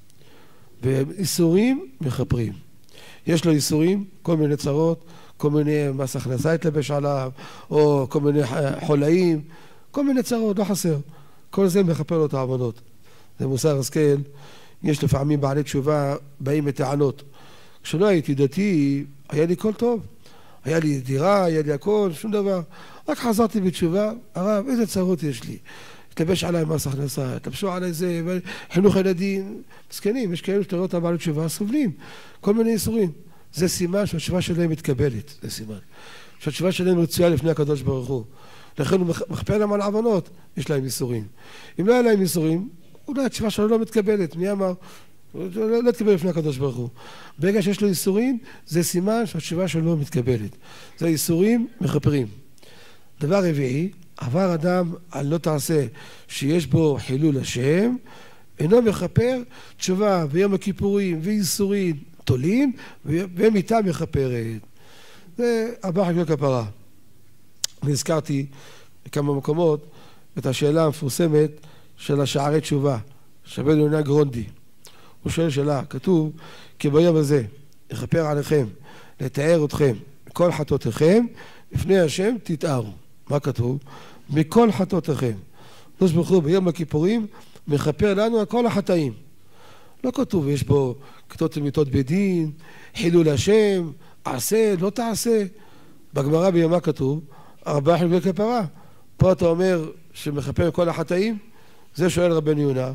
ואיסורים מכפרים. יש לו איסורים, כל מיני צרות, כל מיני מס הכנסה יתלבש עליו, או כל מיני חולאים, כל מיני צרות, לא חסר. כל זה מכפר לו את העוונות. זה מוסר השכל. יש לפעמים בעלי תשובה באים בטענות. כשלא הייתי דתי, היה לי כל טוב. היה לי דירה, היה לי הכל, שום דבר. רק חזרתי בתשובה, הרב, איזה צרות יש לי. התלבש עליי מס הכנסה, התלבשו עליי זה, חינוך ילדים, מסכנים, יש כאלה שאתה רואה אותם בעלי תשובה, סובלים, כל מיני איסורים. זה סימן שהתשובה שלהם מתקבלת, זה סימן. שהתשובה שלהם רצויה לפני הקדוש ברוך הוא. לכן הוא מכפר להם על העוונות, יש להם ייסורים. אם לא היה להם ייסורים, אולי התשובה שלו לא מתקבלת. מי אמר? לא, לא תקבל לפני הקדוש ברוך הוא. ברגע שיש לו ייסורים, זה סימן שהתשובה שלו לא מתקבלת. זה ייסורים מכפרים. דבר רביעי, עבר אדם על לא תעשה שיש בו חילול השם, אינו מכפר תשובה ביום הכיפורים וייסורים תולים, ומיתה מכפרת. זה ארבע חגיגות כפרה. אני הזכרתי בכמה מקומות את השאלה המפורסמת של השערי תשובה, שרבנו יונה גרונדי. הוא שואל שאלה, כתוב, כי ביום הזה יכפר עליכם, לתאר אתכם, מכל חטאותיכם, לפני השם תתארו. מה כתוב? מכל חטאותיכם. הקדוש ברוך הוא ביום הכיפורים מכפר לנו על כל החטאים. לא כתוב, יש בו כתות ומיתות בדין, חילול השם, עשה, לא תעשה. בגמרא בימה כתוב, ארבע חגיגות כפרה. פה אתה אומר שמכפר כל החטאים? זה שואל רבנו יונה.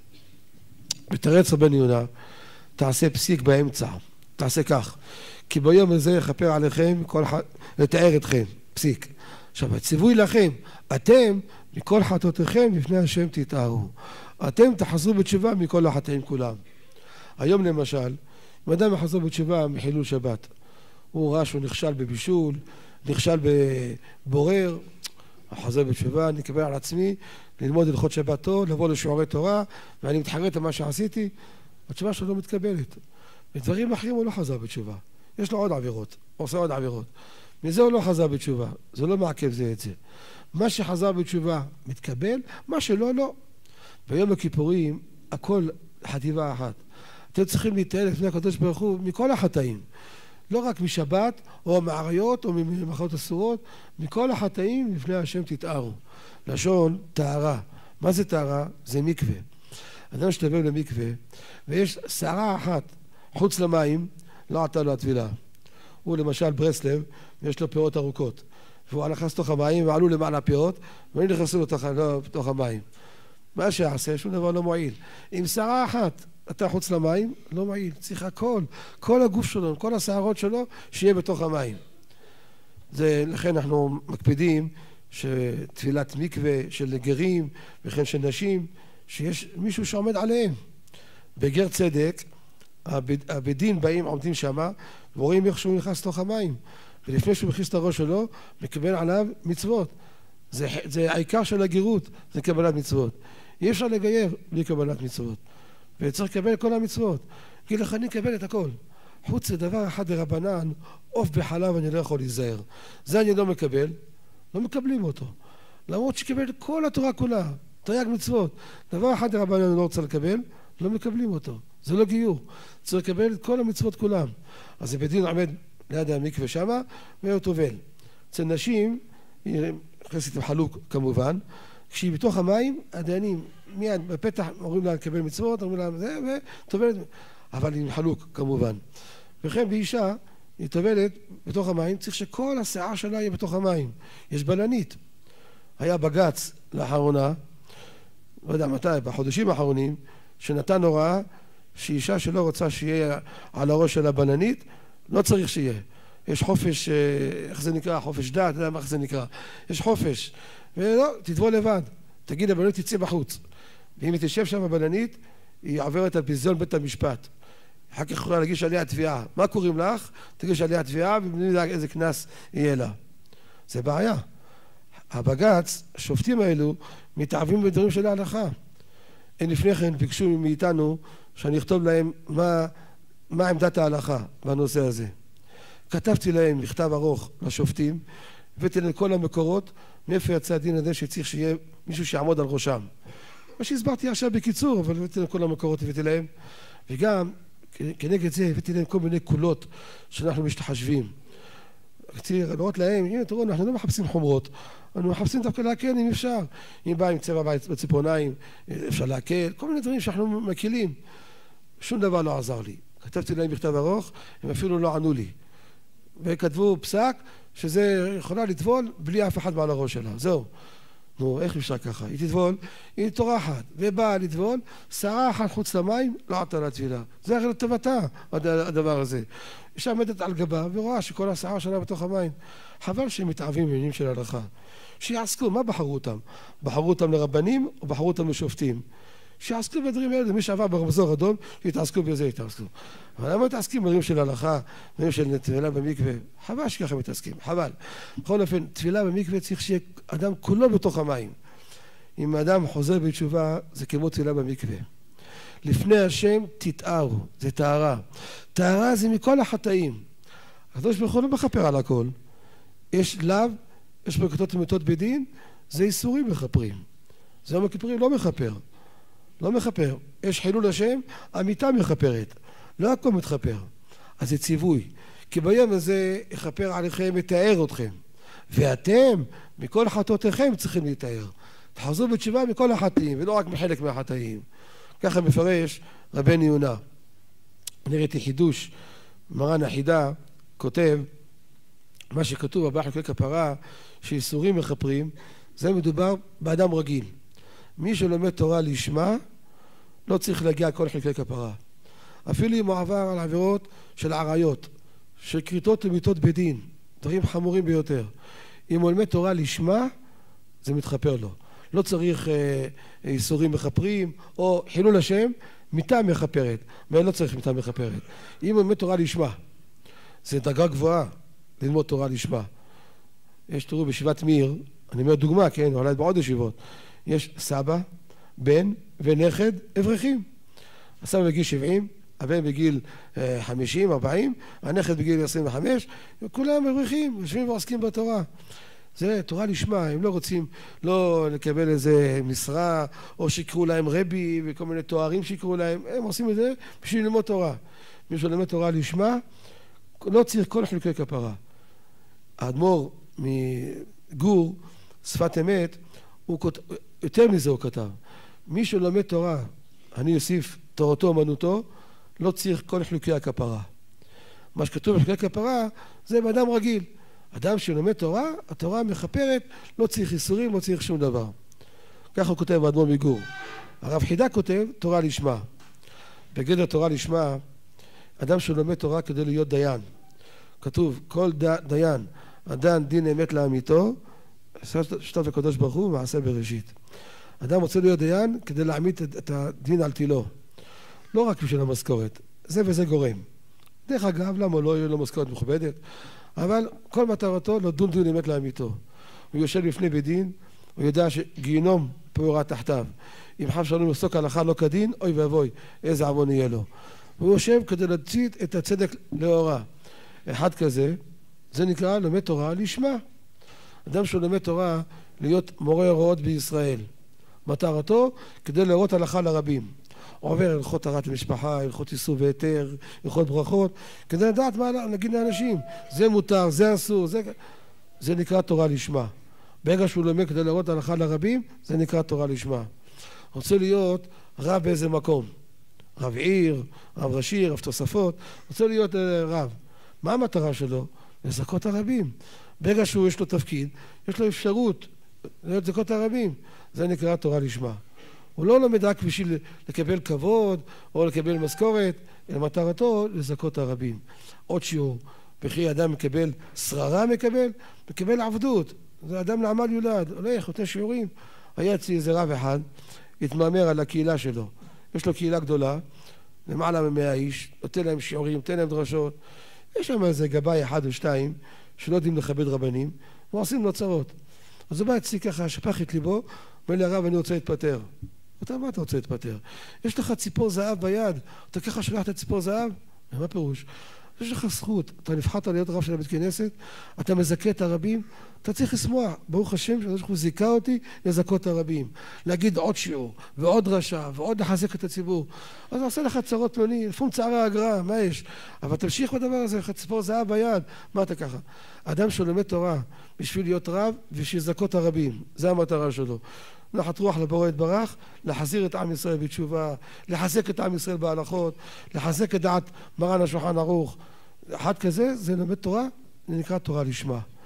מתרץ רבנו יונה, תעשה פסיק באמצע, תעשה כך. כי ביום הזה יכפר עליכם, כל ח... לתאר אתכם, פסיק. עכשיו, הציווי לכם, אתם מכל חטאותיכם לפני השם תתארו. אתם תחזרו בתשובה מכל החטאים כולם. היום למשל, אם אדם יחזור בתשובה מחילול שבת, הוא ראה שהוא נכשל בבישול, נכשל בבורר, חזר בתשובה, אני אקבל על עצמי, ללמוד הלכות שבת טוב, לבוא לשיעורי תורה, ואני מתחרט על מה שעשיתי, התשובה שלו לא מתקבלת. בדברים אחרים הוא לא חזר בתשובה. יש לו עוד עבירות, הוא עושה עוד עבירות. מזה הוא לא חזר בתשובה, זה לא מעכב זה את זה. מה שחזר בתשובה מתקבל, מה שלא, לא. ביום הכיפורים, הכל חטיבה אחת. אתם צריכים להתאר לפני הקדוש ברוך הוא מכל החטאים. לא רק משבת, או מעריות, או ממחלות אסורות, מכל החטאים לפני השם תתארו. לשון, טהרה. מה זה טהרה? זה מקווה. אדם שטבל למקווה, ויש שערה אחת חוץ למים, לא עתה לו הטבילה. הוא למשל ברסלב, ויש לו פירות ארוכות. והוא נכנס לתוך המים, ועלו למעלה הפירות, ואני נכנסו לתוך המים. מה שיעשה? שום דבר לא מועיל. עם שערה אחת, אתה חוץ למים, לא מועיל. צריך הכל, כל הגוף שלו, כל השערות שלו, שיהיה בתוך המים. זה, לכן אנחנו מקפידים שתפילת מקווה של גרים וכן של נשים, שיש מישהו שעומד עליהם. בגר צדק, הבדין באים, עומדים שמה, ורואים איך שהוא נכנס לתוך המים. ולפני שהוא מכניס את הראש שלו, מקבל עליו מצוות. זה, זה העיקר של הגירות, זה קבלת מצוות. אי אפשר לגייר בלי קבלת מצוות. וצריך לקבל כל המצוות. כי לך אני אקבל את הכל. חוץ לדבר אחד דרבנן, עוף בחלב אני לא יכול להיזהר. זה אני לא מקבל, לא מקבלים אותו. למרות שקיבל כל התורה כולה, תרי"ג מצוות. דבר אחד דרבנן אני לא רוצה לקבל, לא מקבלים אותו. זה לא גיור. צריך לקבל את כל המצוות כולם. אז בדין עומד ליד המקווה שמה, והוא טובל. אצל נשים, היא נכנסת עם חלוק כמובן, כשהיא בתוך המים, הדיינים מיד בפתח אומרים לה לקבל מצוות, אומרים לה זה, וטובלת, אבל עם חלוק כמובן. וכן באישה, היא טובלת בתוך המים, צריך שכל השיער שלה יהיה בתוך המים. יש בלנית. היה בג"ץ לאחרונה, לא יודע מתי, בחודשים האחרונים, שנתן הוראה שאישה שלא רוצה שיהיה על הראש של הבלנית, לא צריך שיהיה. יש חופש, איך זה נקרא? חופש דת, אתה יודע מה איך זה נקרא. יש חופש. ולא, תטבול לבד. תגיד לבלנית, תצא בחוץ. ואם היא תשב שם הבלנית, היא עוברת על ביזיון בית המשפט. אחר כך יכולה להגיש עליה תביעה. מה קוראים לך? תגיש עליה תביעה, ובלי לדעת איזה כנס יהיה לה. זה בעיה. הבג"ץ, השופטים האלו, מתערבים בדברים של ההלכה. הם לפני כן ביקשו מאיתנו שאני אכתוב להם מה, מה עמדת ההלכה בנושא הזה. כתבתי להם מכתב ארוך לשופטים, הבאתי להם כל המקורות, מאיפה יצא הדין הזה שצריך שיהיה מישהו שיעמוד על ראשם. מה שהסברתי עכשיו בקיצור, אבל הבאתי להם כל המקורות, הבאתי להם, וגם כנגד זה הבאתי להם כל מיני קולות שאנחנו משתחשבים. רציתי לראות להם, הנה תראו, אנחנו לא מחפשים חומרות, אנחנו מחפשים דווקא להקל אם אפשר. אם בא עם צבע בציפורניים, אפשר להקל, כל מיני דברים שאנחנו מקלים. שום דבר לא עזר לי. כתבתי להם מכתב ארוך, הם אפילו לא ענו לי. וכתבו פסק שזה יכולה לטבול בלי אף אחד מעל הראש שלה. זהו. נו, איך אפשר ככה? היא תטבול, היא טורחת, ובאה לטבול, שערה אחת חוץ למים, לא עטה לתפילה. זה הרי לטובתה, הדבר הזה. אישה עומדת על גבה ורואה שכל השערה שלה בתוך המים. חבל שהם מתערבים בעניינים של ההלכה. שיעסקו, מה בחרו אותם? בחרו אותם לרבנים או בחרו אותם לשופטים? שיעסקו בדברים האלה, מי שעבר ברמזור אדום, שיתעסקו בזה, יתעסקו. אבל למה מתעסקים בדברים של ההלכה, בדברים של טבילה במקווה? חבל שככה מתעסקים, חבל. בכל אופן, טבילה במקווה צריך שיהיה אדם כולו בתוך המים. אם האדם חוזר בתשובה, זה כמו טבילה במקווה. לפני השם תתארו, זה טהרה. טהרה זה מכל החטאים. הקדוש ברוך הוא לא מכפר על הכל. יש לאו, יש ברכות ומיתות בדין, זה איסורים מכפרים. זה יום הכיפורים לא מכפר. לא מכפר. יש חילול השם, המיטה מכפרת. לא הכל מתכפר. אז זה ציווי. כי ביום הזה יכפר עליכם, יתאר אתכם. ואתם, מכל חטאותיכם צריכים להתאר. תחזרו בתשובה מכל החטאים, ולא רק מחלק מהחטאים. ככה מפרש רבנו יונה. נראיתי חידוש, מרן החידה, כותב, מה שכתוב בבא חלקי כפרה, שאיסורים מכפרים, זה מדובר באדם רגיל. מי שלומד תורה לשמה, לא צריך להגיע כל חלקי כפרה. אפילו אם הוא עבר על עבירות של עריות, של כריתות ומיתות בדין, דברים חמורים ביותר. אם הוא לומד תורה לשמה, זה מתחפר לו. לא צריך אה, איסורים מכפרים, או חילול השם, מיטה מכפרת. ולא צריך מיטה מכפרת. אם הוא לומד תורה לשמה, זה דרגה גבוהה ללמוד תורה לשמה. יש תראו בישיבת מיר, אני אומר דוגמה, כן, אולי בעוד ישיבות, יש סבא, בן ונכד, אברכים. הסבא בגיל שבעים, הבן בגיל חמישים, ארבעים, הנכד בגיל עשרים וחמש, וכולם אברכים, יושבים ועוסקים בתורה. זה תורה לשמה, הם לא רוצים לא לקבל איזה משרה, או שיקראו להם רבי, וכל מיני תוארים שיקראו להם, הם עושים את זה בשביל ללמוד תורה. מי שלמד תורה לשמה, לא צריך כל חלקי כפרה. האדמו"ר מגור, שפת אמת, הוא כותב, יותר מזה הוא כתב, מי שלומד תורה, אני אוסיף תורתו אומנותו, לא צריך כל חלקי הכפרה. מה שכתוב בחלקי הכפרה זה באדם רגיל. אדם שלומד תורה, התורה מכפרת, לא צריך איסורים, לא צריך שום דבר. ככה הוא כותב באדמו"ר מגור. הרב חידה כותב תורה לשמה. בגדר תורה לשמה, אדם שלומד תורה כדי להיות דיין. כתוב, כל ד... דיין, הדן דין אמת לאמיתו, שטף הקדוש ברוך הוא מעשה בראשית. אדם רוצה להיות דיין כדי להעמיד את הדין על תילו. לא רק בשביל המשכורת, זה וזה גורם. דרך אגב, למה לא יהיה לו משכורת מכובדת? אבל כל מטרתו לדון דין אמת לאמיתו. הוא יושב לפני בדין, הוא יודע שגיהינום פעורה תחתיו. אם חב שלום לפסוק הלכה לא כדין, אוי ואבוי, איזה עוון יהיה לו. הוא יושב כדי להצית את הצדק לאורה. אחד כזה, זה נקרא לומד תורה לשמה. אדם שלומד תורה להיות מורה הוראות בישראל. מטרתו כדי להורות הלכה לרבים. עובר הלכות טהרת המשפחה, הלכות איסור והיתר, הלכות ברכות, כדי לדעת מה נגיד לאנשים. זה מותר, זה אסור, זה... זה נקרא תורה לשמה. ברגע שהוא לומד כדי להורות הלכה לרבים, זה נקרא תורה לשמה. רוצה להיות רב באיזה מקום. רב עיר, רב ראשי, רב תוספות, רוצה להיות רב. מה המטרה שלו? לזכות הרבים. ברגע שהוא יש לו תפקיד, יש לו אפשרות לזכות הרבים. זה נקרא תורה לשמה. הוא לא לומד רק בשביל לקבל כבוד או לקבל משכורת, אלא מטרתו לזכות הרבים. עוד שיעור, וכי אדם מקבל שררה מקבל, מקבל עבדות. זה אדם לעמל יולד, הולך, נותן שיעורים. היה אצלי איזה רב אחד, התמאמר על הקהילה שלו. יש לו קהילה גדולה, למעלה ממאה איש, נותן להם שיעורים, נותן להם דרשות. יש שם איזה גבאי אחד או שתיים, שלא יודעים לכבד רבנים, ועושים לו צרות. אז הוא בא אצלי ככה, שפך את ליבו, אומר לי, הרב, אני רוצה להתפטר. אתה, מה אתה רוצה להתפטר? יש לך ציפור זהב ביד, אתה ככה שולח את ציפור זהב? מה פירוש? יש לך זכות, אתה נבחרת להיות רב של הבית כנסת, אתה מזכה את הרבים, אתה צריך לשמוע, ברוך השם, שהקדוש ברוך הוא זיכה אותי לזכות הרבים, להגיד עוד שיעור, ועוד דרשה, ועוד לחזק את הציבור. אז הוא עושה לך צרות פלוני, לפעמים צערה הגרעה, מה יש? אבל תמשיך בדבר הזה, לך ציפור זהב ביד, מה אתה ככה? אדם שלומד תורה בשביל להיות רב ובשביל לזכות הרבים, זה המטרה שלו. נחת רוח לבורא יתברך, להחזיר את עם ישראל בתשובה, לחזק את עם ישראל בהלכות, לחזק את דעת מרן השולחן ערוך. אחד כזה, זה לומד תורה, זה נקרא תורה לשמה.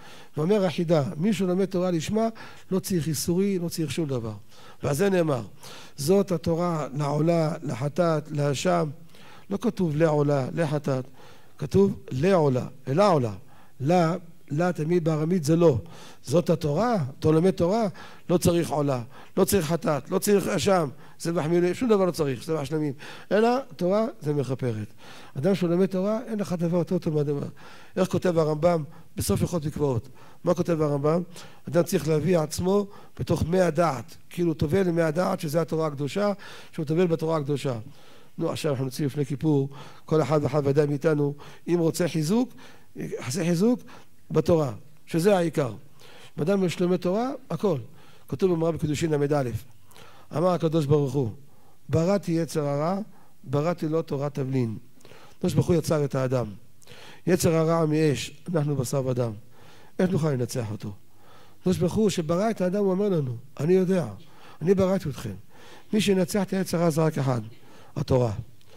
ואומר החידה, מי שלומד תורה לשמה, לא צריך איסורי, לא צריך שום דבר. ועל זה נאמר, זאת התורה לעולה, לחטאת, להשם. לא כתוב לעולה, לחטאת, כתוב לעולה, אלה עולה. לה, לה תמיד בארמית זה לא. זאת התורה, אתה לומד תורה, לא צריך עולה, לא צריך חטאת, לא צריך אשם, זה מחמילה, שום דבר לא צריך, זה משלמים. אלא תורה זה מכפרת. אדם שלומד תורה, אין לך דבר יותר טוב מהדבר. איך כותב הרמב"ם בסוף הלכות מקוואות? מה כותב הרמב"ם? אדם צריך להביא עצמו בתוך מי הדעת, כאילו טובל למי הדעת, שזה התורה הקדושה, שהוא טובל בתורה הקדושה. נו, עכשיו אנחנו נוצאים לפני כיפור, כל אחד ואחד ודאי מאיתנו, אם רוצה חיזוק, יחסי חיזוק בתורה, שזה העיקר. אדם משלומד תורה, הכל. כתוב במראה בקדושין למד א', אמר הקדוש ברוך הוא, בראתי יצר הרע, בראתי לו תורת תבלין. הקדוש ברוך הוא יצר את האדם. יצר הרע מאש, אנחנו בשר ודם. איך נוכל לנצח אותו? הקדוש ברוך הוא שברא את האדם, הוא אומר לנו, אני יודע, אני בראתי אתכם. מי שינצח את היצר הרע זה רק אחד, התורה.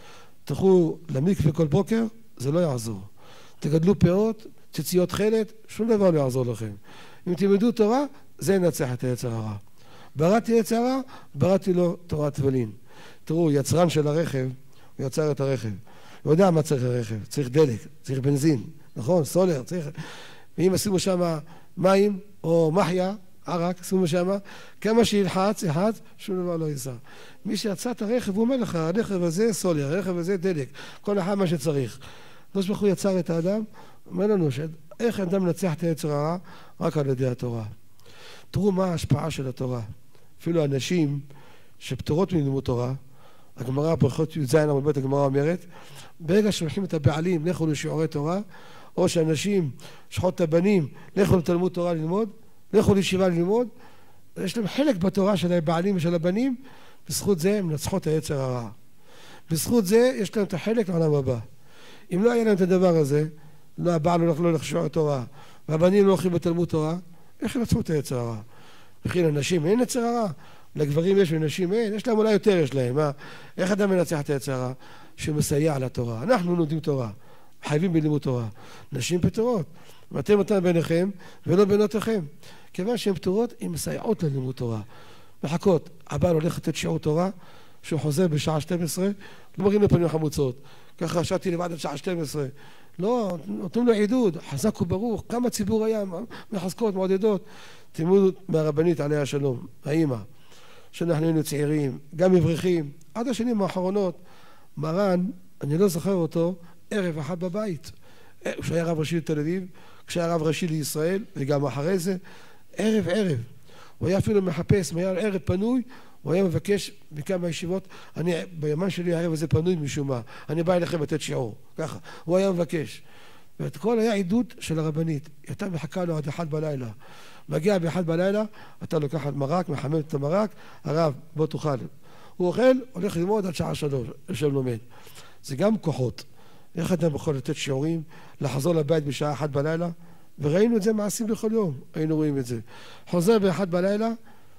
תלכו למקווה כל בוקר, זה לא יעזור. תגדלו פאות, ציציות חלת, שום דבר לא יעזור לכם. אם תלמדו תורה, זה ינצח את היצר הרע. בראתי יצר הרע, בראתי לו תורת תבלין. תראו, יצרן של הרכב, הוא יצר את הרכב. הוא יודע מה צריך לרכב, צריך דלק, צריך בנזין, נכון? סולר, צריך... ואם עשינו שם מים או מחיה, ערק, עשינו שם, כמה שילחץ, יחץ, שום דבר לא ייסע. מי שיצא את הרכב, הוא אומר לך, הרכב הזה סולר, הרכב הזה דלק, כל אחד מה שצריך. הקדוש ברוך הוא יצר את האדם, אומר לנו שאיך אדם מנצח את היצר הרע? רק על ידי התורה. תראו מה ההשפעה של התורה. אפילו אנשים שפטורות מלימוד תורה, הגמרא, ברכות י"ז עמוד ב' הגמרא אומרת, ברגע שולחים את הבעלים, לכו לשיעורי תורה, או שאנשים שולחות את הבנים, לכו לתלמוד תורה ללמוד, לכו לישיבה ללמוד, יש להם חלק בתורה של הבעלים ושל הבנים, בזכות זה הם מנצחות את היצר הרע. בזכות זה יש להם את החלק לעולם הבא. אם לא היה להם את הדבר הזה, לא הבעל הולך לא לשיעורי תורה, והבנים לא הולכים בתלמוד תורה, איך ינצחו את היצר הרע? וכי לנשים אין יצר הרע? לגברים יש ולנשים אין, יש להם אולי יותר יש להם, מה? איך אדם מנצח את היצר הרע? שמסייע לתורה. אנחנו לומדים תורה, חייבים בלימוד תורה. נשים פטורות, ואתם אותם ביניכם ולא בנותיכם. כיוון שהן פטורות, הן מסייעות ללימוד תורה. מחכות, הבעל הולך לתת שיעור תורה, שהוא חוזר בשעה שתים עשרה, לא מראים לפנים חמוצות. ככה שעתי לבד עד שעה שתים עשרה. לא, נותנים לו עידוד, חזק וברוך, כמה ציבור היה, מחזקות, מעודדות. תלמוד מהרבנית עליה השלום, האמא, שאנחנו היינו צעירים, גם מבריחים, עד השנים האחרונות, מרן, אני לא זוכר אותו, ערב אחד בבית. כשהיה רב ראשי לתל אביב, כשהיה רב ראשי לישראל, וגם אחרי זה, ערב ערב. הוא היה אפילו מחפש, היה ערב פנוי, הוא היה מבקש מכמה ישיבות, אני, בימן שלי הערב הזה פנוי משום מה, אני בא אליכם לתת שיעור, ככה, הוא היה מבקש. ואת כל היה עידוד של הרבנית, היא הייתה מחכה לו עד אחד בלילה. מגיע באחד בלילה, אתה לוקחת מרק, מחמם את המרק, הרב, בוא תאכל. הוא אוכל, הולך ללמוד עד שעה שלוש, יושב לומד. זה גם כוחות. איך אדם יכול לתת שיעורים, לחזור לבית בשעה אחת בלילה, וראינו את זה מעשים בכל יום, היינו רואים את זה. חוזר באחד בלילה,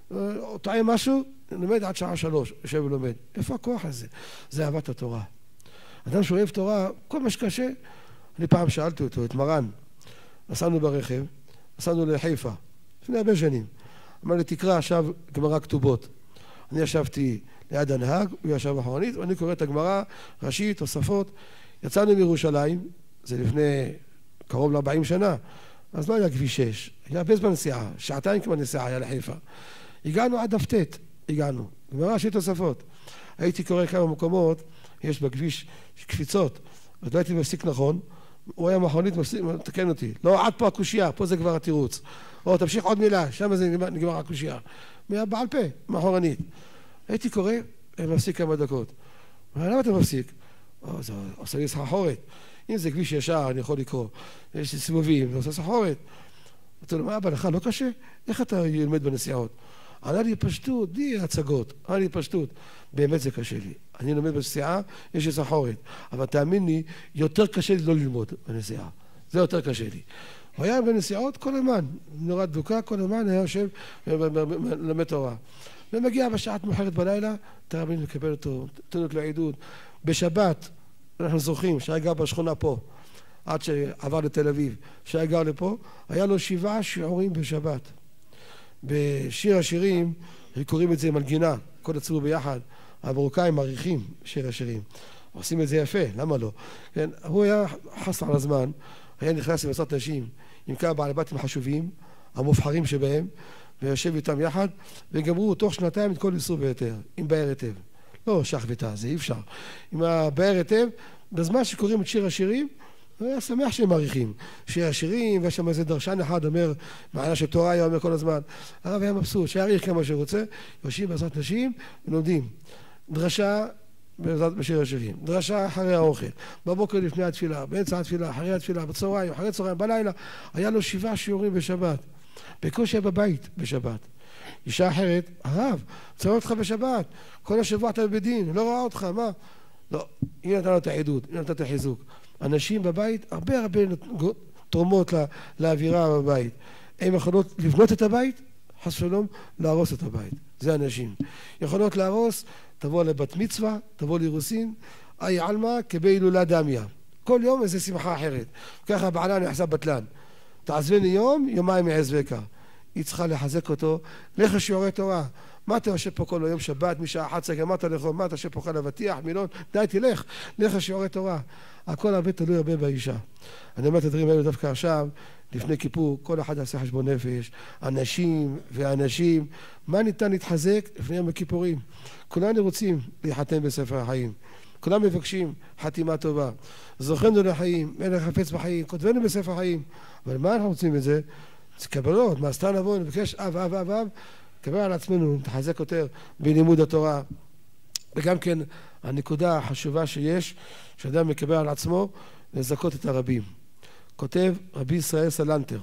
טועם משהו, לומד עד שעה שלוש, יושב ולומד. איפה הכוח הזה? זה אהבת התורה. אדם שאוהב תורה, כל מה שקשה, אני פעם שאלתי אותו, את מרן, נסענו ברכב, נסענו לחיפה, לפני הרבה שנים. אמר לי, תקרא עכשיו גמרא כתובות. אני ישבתי ליד הנהג, הוא ישב אחורנית, ואני קורא את הגמרא, ראשית, תוספות. יצאנו מירושלים, זה לפני קרוב ל-ארבעים שנה, אז לא היה כביש שש, היה הרבה זמן נסיעה, שעתיים כבר נסיעה היה לחיפה. הגענו עד דף-ט', הגענו, גמרא ראשית תוספות. הייתי קורא כמה מקומות, יש בכביש קפיצות, אז לא הייתי מפסיק נכון, הוא היה מחרונית, מתקן אותי, לא, עד פה הקושייה, פה זה כבר התירוץ. או תמשיך עוד מילה, שם זה נגמר הקושייה. בעל פה, מחרונית. הייתי קורא, מפסיק כמה דקות. למה אתה מפסיק? זה עושה לי סחרחורת. אם זה כביש ישר, אני יכול לקרוא. יש לי סיבובים, זה עושה סחרחורת. אתה אומר, מה אבא, לך לא קשה? איך אתה ילמד בנסיעות? ענה לי פשטות, די הצגות, ענה לי פשטות. באמת זה קשה לי. אני לומד בנסיעה, יש לי סחרחורת. אבל תאמין לי, יותר קשה לי לא ללמוד בנסיעה. זה יותר קשה לי. הוא היה בנסיעות כל הזמן, נורא דבוקה, כל הזמן היה יושב ללמד תורה. ומגיע בשעת מאוחרת בלילה, תאמין לקבל אותו, תנו לו עידוד. בשבת, אנחנו זוכרים, שהיה גר בשכונה פה, עד שעבר לתל אביב, שהיה גר לפה, היה לו שבעה שיעורים בשבת. בשיר השירים, קוראים את זה מנגינה, כל הציבור ביחד, המרוקאים מעריכים שיר השירים. עושים את זה יפה, למה לא? כן, הוא היה חס על הזמן, היה נכנס לבצעת נשים עם כמה בעלי בתים חשובים, המובחרים שבהם, ויושב איתם יחד, וגמרו תוך שנתיים את כל איסור והיתר, עם באר היטב. לא שח וטה, זה אי אפשר. עם הבאר היטב, בזמן שקוראים את שיר השירים, הוא היה שמח שהם מעריכים. שיר השירים, ויש שם איזה דרשן אחד אומר, מעלה של תורה היה אומר כל הזמן, הרב היה מבסוט, שיעריך כמה שרוצה, יושבים בעזרת נשים ולומדים. דרשה בשיר השירים, דרשה אחרי האוכל, בבוקר לפני התפילה, באמצע התפילה, אחרי התפילה, בצהריים, אחרי צהריים, בלילה, היה לו שבעה שיעורים בשבת. בקושי היה בבית בשבת. אישה אחרת, הרב, צריך אותך בשבת, כל השבוע אתה בבדין, לא רואה אותך, מה? לא, היא נתנה לו את העדות, היא נתנה את החיזוק. אנשים בבית, הרבה הרבה תרומות לאווירה בבית. הן יכולות לבנות את הבית, חס ושלום, להרוס את הבית. זה אנשים. יכולות להרוס, תבוא לבת מצווה, תבוא לאירוסין, אי עלמא כבי הילולה דמיא. כל יום איזו שמחה אחרת. ככה בעלה נחשב בטלן. תעזבני יום, יומיים מעזבקה. היא צריכה לחזק אותו, לך לשיעורי תורה. מה אתה יושב פה כל היום שבת, משעה אחת עשרה, גמרת לאכול, מה אתה יושב פה חל אבטיח, מילון, די תלך, לך לשיעורי תורה. הכל הרבה תלוי הרבה באישה. אני אומר את הדברים האלה דווקא עכשיו, לפני כיפור, כל אחד יעשה חשבון נפש, אנשים ואנשים, מה ניתן להתחזק לפני יום הכיפורים? כולנו רוצים להיחתם בספר החיים. כולם מבקשים חתימה טובה. זוכרנו לחיים, מלך חפץ בחיים, כותבנו בספר החיים. אבל מה אנחנו רוצים את זה? זה קבלות, מה סתם נבוא, נבקש אב, אב, אב, אב, קבל על עצמנו, נתחזק יותר בלימוד התורה. וגם כן, הנקודה החשובה שיש, שאדם מקבל על עצמו, לזכות את הרבים. כותב רבי ישראל סלנטר,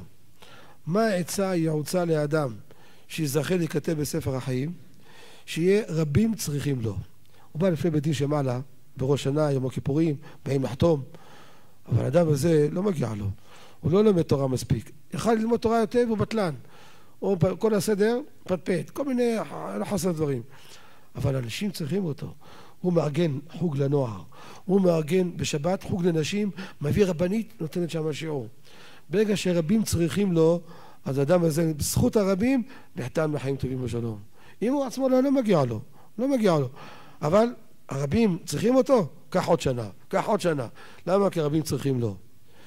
מה העצה יעוצה לאדם שיזכה להיכתב בספר החיים? שיהיה רבים צריכים לו. הוא בא לפני בית דין שמעלה, בראש שנה, יום הכיפורים, באים לחתום, אבל האדם הזה לא מגיע לו. הוא לא לומד תורה מספיק. יכל ללמוד תורה יותר והוא בטלן. או כל הסדר, פטפט, כל מיני, לא חסר דברים. אבל אנשים צריכים אותו. הוא מארגן חוג לנוער. הוא מארגן בשבת חוג לנשים, מביא רבנית, נותנת שם שיעור. ברגע שרבים צריכים לו, אז האדם הזה, בזכות הרבים, נחתם לחיים טובים ושלום. אם הוא עצמו לא, לא מגיע לו. לא מגיע לו. אבל הרבים צריכים אותו? קח עוד שנה. קח עוד שנה. למה? כי הרבים צריכים לו.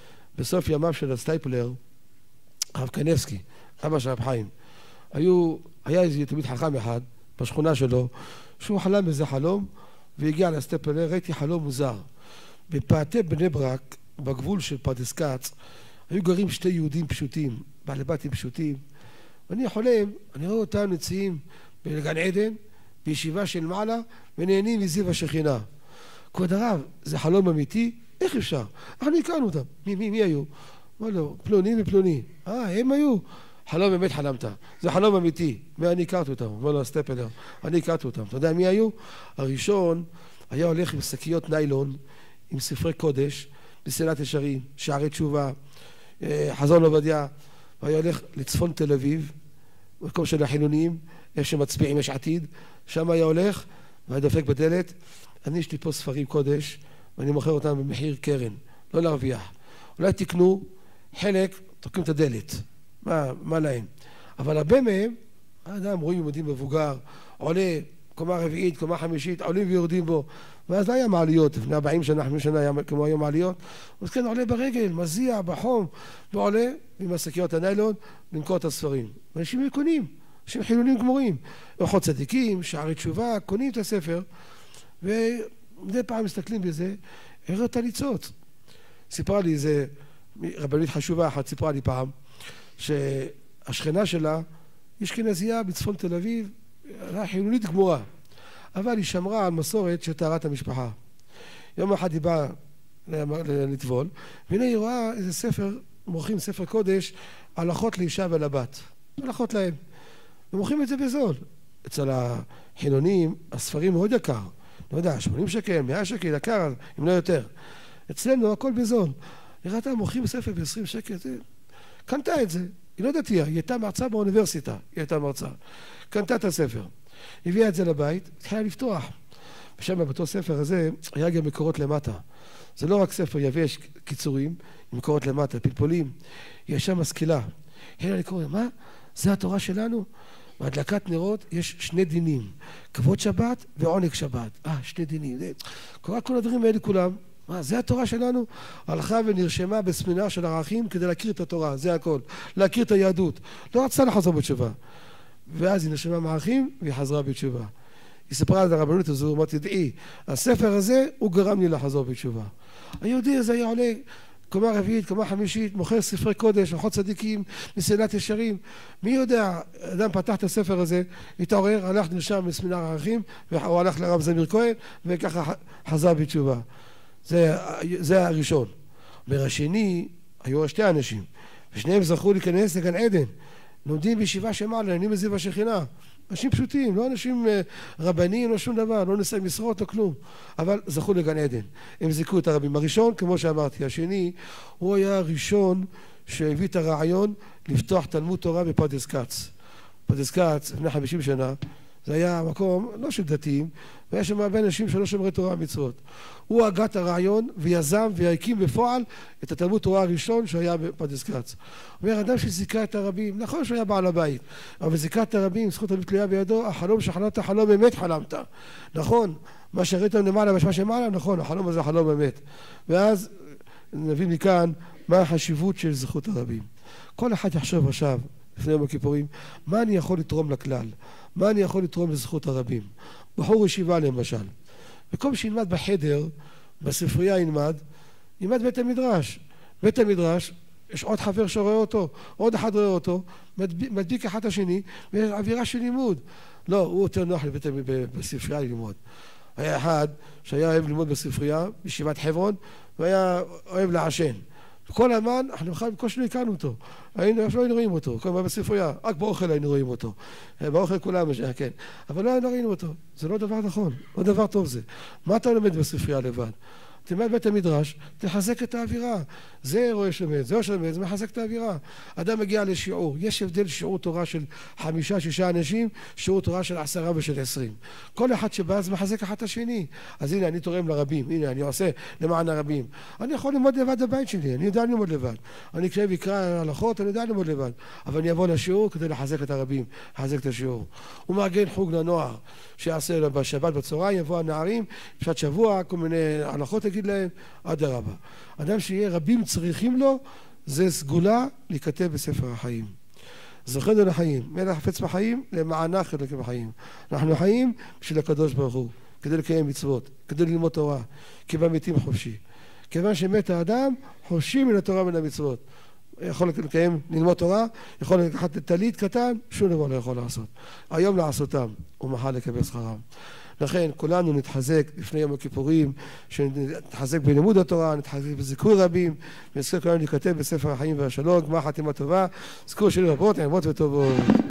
בסוף ימיו של הסטייפלר, הרב קניבסקי, אבא של רב חיים, היו, היה איזה תלמיד חכם אחד בשכונה שלו, שהוא חלם איזה חלום, והגיע לסטייפלר, ראיתי חלום מוזר. בפאתי בני ברק, בגבול של פרדס כץ, היו גרים שתי יהודים פשוטים, בעלי בתים פשוטים, ואני חולם, אני רואה אותם נמצאים בגן עדן, בישיבה של מעלה, ונהנים מזיו השכינה. כבוד הרב, זה חלום אמיתי? איך אפשר? אנחנו הכרנו אותם. מי, מי, מי היו? מה לא, פלוני ופלוני. אה, הם היו. חלום באמת חלמת. זה חלום אמיתי. ואני הכרתי אותם. אומר לו הסטפלר, אני הכרתי אותם. אתה יודע מי היו? הראשון היה הולך עם שקיות ניילון, עם ספרי קודש, מסילת ישרים, שערי תשובה, חזון עובדיה. והיה הולך לצפון תל אביב, במקום של החילונים, איך שמצביעים יש עתיד. שם היה הולך, והיה דופק בדלת. אני יש לי פה ספרים קודש, ואני מוכר אותם במחיר קרן, לא להרוויח. אולי תקנו חלק, תוקעים את הדלת. מה, מה להם? אבל הרבה מהם, האדם רואים יהודים מבוגר, עולה קומה רביעית, קומה חמישית, עולים ויורדים בו. ואז לא היה מעליות, לפני ארבעים שנה, חמישים שנה היה כמו היום מעליות. אז כן, עולה ברגל, מזיע, בחום, ועולה עם השקיות הניילון, למכור את הספרים. אנשים קונים, אנשים חילונים גמורים. אורחות צדיקים, שערי תשובה, קונים את הספר, ומדי פעם מסתכלים בזה, הראה את הניצוץ. סיפרה לי איזה רבנית חשובה אחת, סיפרה לי פעם, שהשכנה שלה, אשכנזייה בצפון תל אביב, חילונית גמורה, אבל היא שמרה על מסורת של טהרת המשפחה. יום אחד היא באה לטבול, והנה היא רואה איזה ספר, מוכרים ספר קודש, הלכות לאישה ולבת. הלכות להם. ומוכרים את זה בזול. אצל החילונים, הספרים מאוד יקר. לא יודע, שמונים שקל, מאה שקל, יקר, אם לא יותר. אצלנו הכל בזול. נראתה, מוכרים ספר ב-עשרים שקל, זה... קנתה את זה. היא לא דתייה, היא הייתה מרצה באוניברסיטה. היא הייתה מרצה. קנתה את הספר. הביאה את זה לבית, התחילה לפתוח. ושם באותו ספר הזה היה גם מקורות למטה. זה לא רק ספר יבש קיצורים, עם מקורות למטה, פלפולים, יש שם משכילה. הנה אני קורא, מה? זה התורה שלנו? בהדלקת נרות יש שני דינים, כבוד שבת ועונג שבת. אה, שני דינים. קורא כל הדברים האלה כולם. מה, זה התורה שלנו? הלכה ונרשמה בסמינר של ערכים כדי להכיר את התורה, זה הכל. להכיר את היהדות. לא רצתה לחזור בתשובה. ואז היא נרשמה מערכים והיא חזרה בתשובה. היא סיפרה על הרבנות הזו, אמרתי, תדעי, הספר הזה הוא גרם לי לחזור בתשובה. היהודי הזה היה עולה קומה רביעית, קומה חמישית, מוכר ספרי קודש, אחות צדיקים, מסילת ישרים. מי יודע, אדם פתח את הספר הזה, התעורר, הלך נרשם בסמינר ערכים, והוא הלך לרב זמיר כהן, וככה חזר בתשובה. זה, זה הראשון. אומר השני, היו שתי אנשים, ושניהם זכו להיכנס לגן עדן. לומדים בישיבה שמעלה, נהנים בזיו השכינה. אנשים פשוטים, לא אנשים רבנים, לא שום דבר, לא נשאי משרות, לא כלום. אבל זכו לגן עדן. הם זיכו את הרבים. הראשון, כמו שאמרתי, השני, הוא היה הראשון שהביא את הרעיון לפתוח תלמוד תורה בפרדס כץ. פרדס כץ, לפני חמישים שנה, זה היה מקום לא של דתיים, והיה שם הרבה אנשים שלא שומרי תורה ומצוות. הוא הגה את הרעיון ויזם והקים בפועל את התלמוד תורה הראשון שהיה בפרדס כץ. הוא אומר, אדם שזיכה את הרבים, נכון שהוא היה בעל הבית, אבל זיכה את הרבים, זכות הרבים תלויה בידו, החלום שחלמת, חלום אמת חלמת. נכון, מה שראיתם למעלה ושמה שמעלה, נכון, החלום הזה חלום אמת. ואז נביא מכאן מה החשיבות של זכות הרבים. כל אחד יחשוב עכשיו, לפני יום הכיפורים, מה אני יכול לתרום לכלל? מה אני יכול לתרום לזכות הרבים? בחור ישיבה למשל. במקום שילמד בחדר, בספרייה ילמד, ילמד בית המדרש. בית המדרש, יש עוד חבר שרואה אותו, עוד אחד רואה אותו, מדביק, מדביק אחד השני, ויש אווירה של לימוד. לא, הוא יותר נוח לבית, בספרייה ללמוד. היה אחד שהיה אוהב ללמוד בספרייה, בישיבת חברון, והיה אוהב לעשן. כל הזמן, אנחנו בכלל בקושי לא הכרנו אותו. היינו, לא היינו רואים אותו. כל הזמן בספרייה, רק באוכל היינו רואים אותו. באוכל כולם, כן. אבל לא היינו רואים אותו. זה לא דבר נכון, לא דבר טוב זה. מה אתה לומד בספרייה לבד? תלמד בית המדרש, תחזק את האווירה. זה רואה שלמד, זה רואה שלמד, זה מחזק את האווירה. אדם מגיע לשיעור. יש הבדל שיעור תורה של חמישה, שישה אנשים, שיעור תורה של עשרה ושל עשרים. כל אחד שבא, אז מחזק אחד את השני. אז הנה, אני תורם לרבים. הנה, אני עושה למען הרבים. אני יכול ללמוד לבד בבית שלי. אני יודע ללמוד לבד. אני כשאני אקרא הלכות, אני יודע ללמוד לבד. אבל אני אבוא לשיעור כדי לחזק את הרבים, לחזק את השיעור. הוא מארגן חוג לנוער, שיעשה בשבת בצהריים, יבוא הנערים, פשט שבוע, כל מיני הלכות תגיד להם, עד הרבה. אדם שיהיה רבים צריכים לו, זה סגולה להיכתב בספר החיים. זוכנו לחיים, מלך חפץ בחיים, למענה חלק בחיים. אנחנו חיים בשביל הקדוש ברוך הוא, כדי לקיים מצוות, כדי ללמוד תורה, כי במתים חופשי. כיוון שמת האדם, חופשי מן התורה ומן המצוות. יכול לקיים, ללמוד תורה, יכול לקחת טלית קטן, שום דבר לא יכול לעשות. היום לעשותם, ומחר לקבל שכרם. לכן כולנו נתחזק לפני יום הכיפורים, שנתחזק בלימוד התורה, נתחזק בזיכוי רבים, ונזכור כולנו להיכתב בספר החיים והשלום, גמר חתימה טובה, זכור שלי רבות, נעימות וטובות.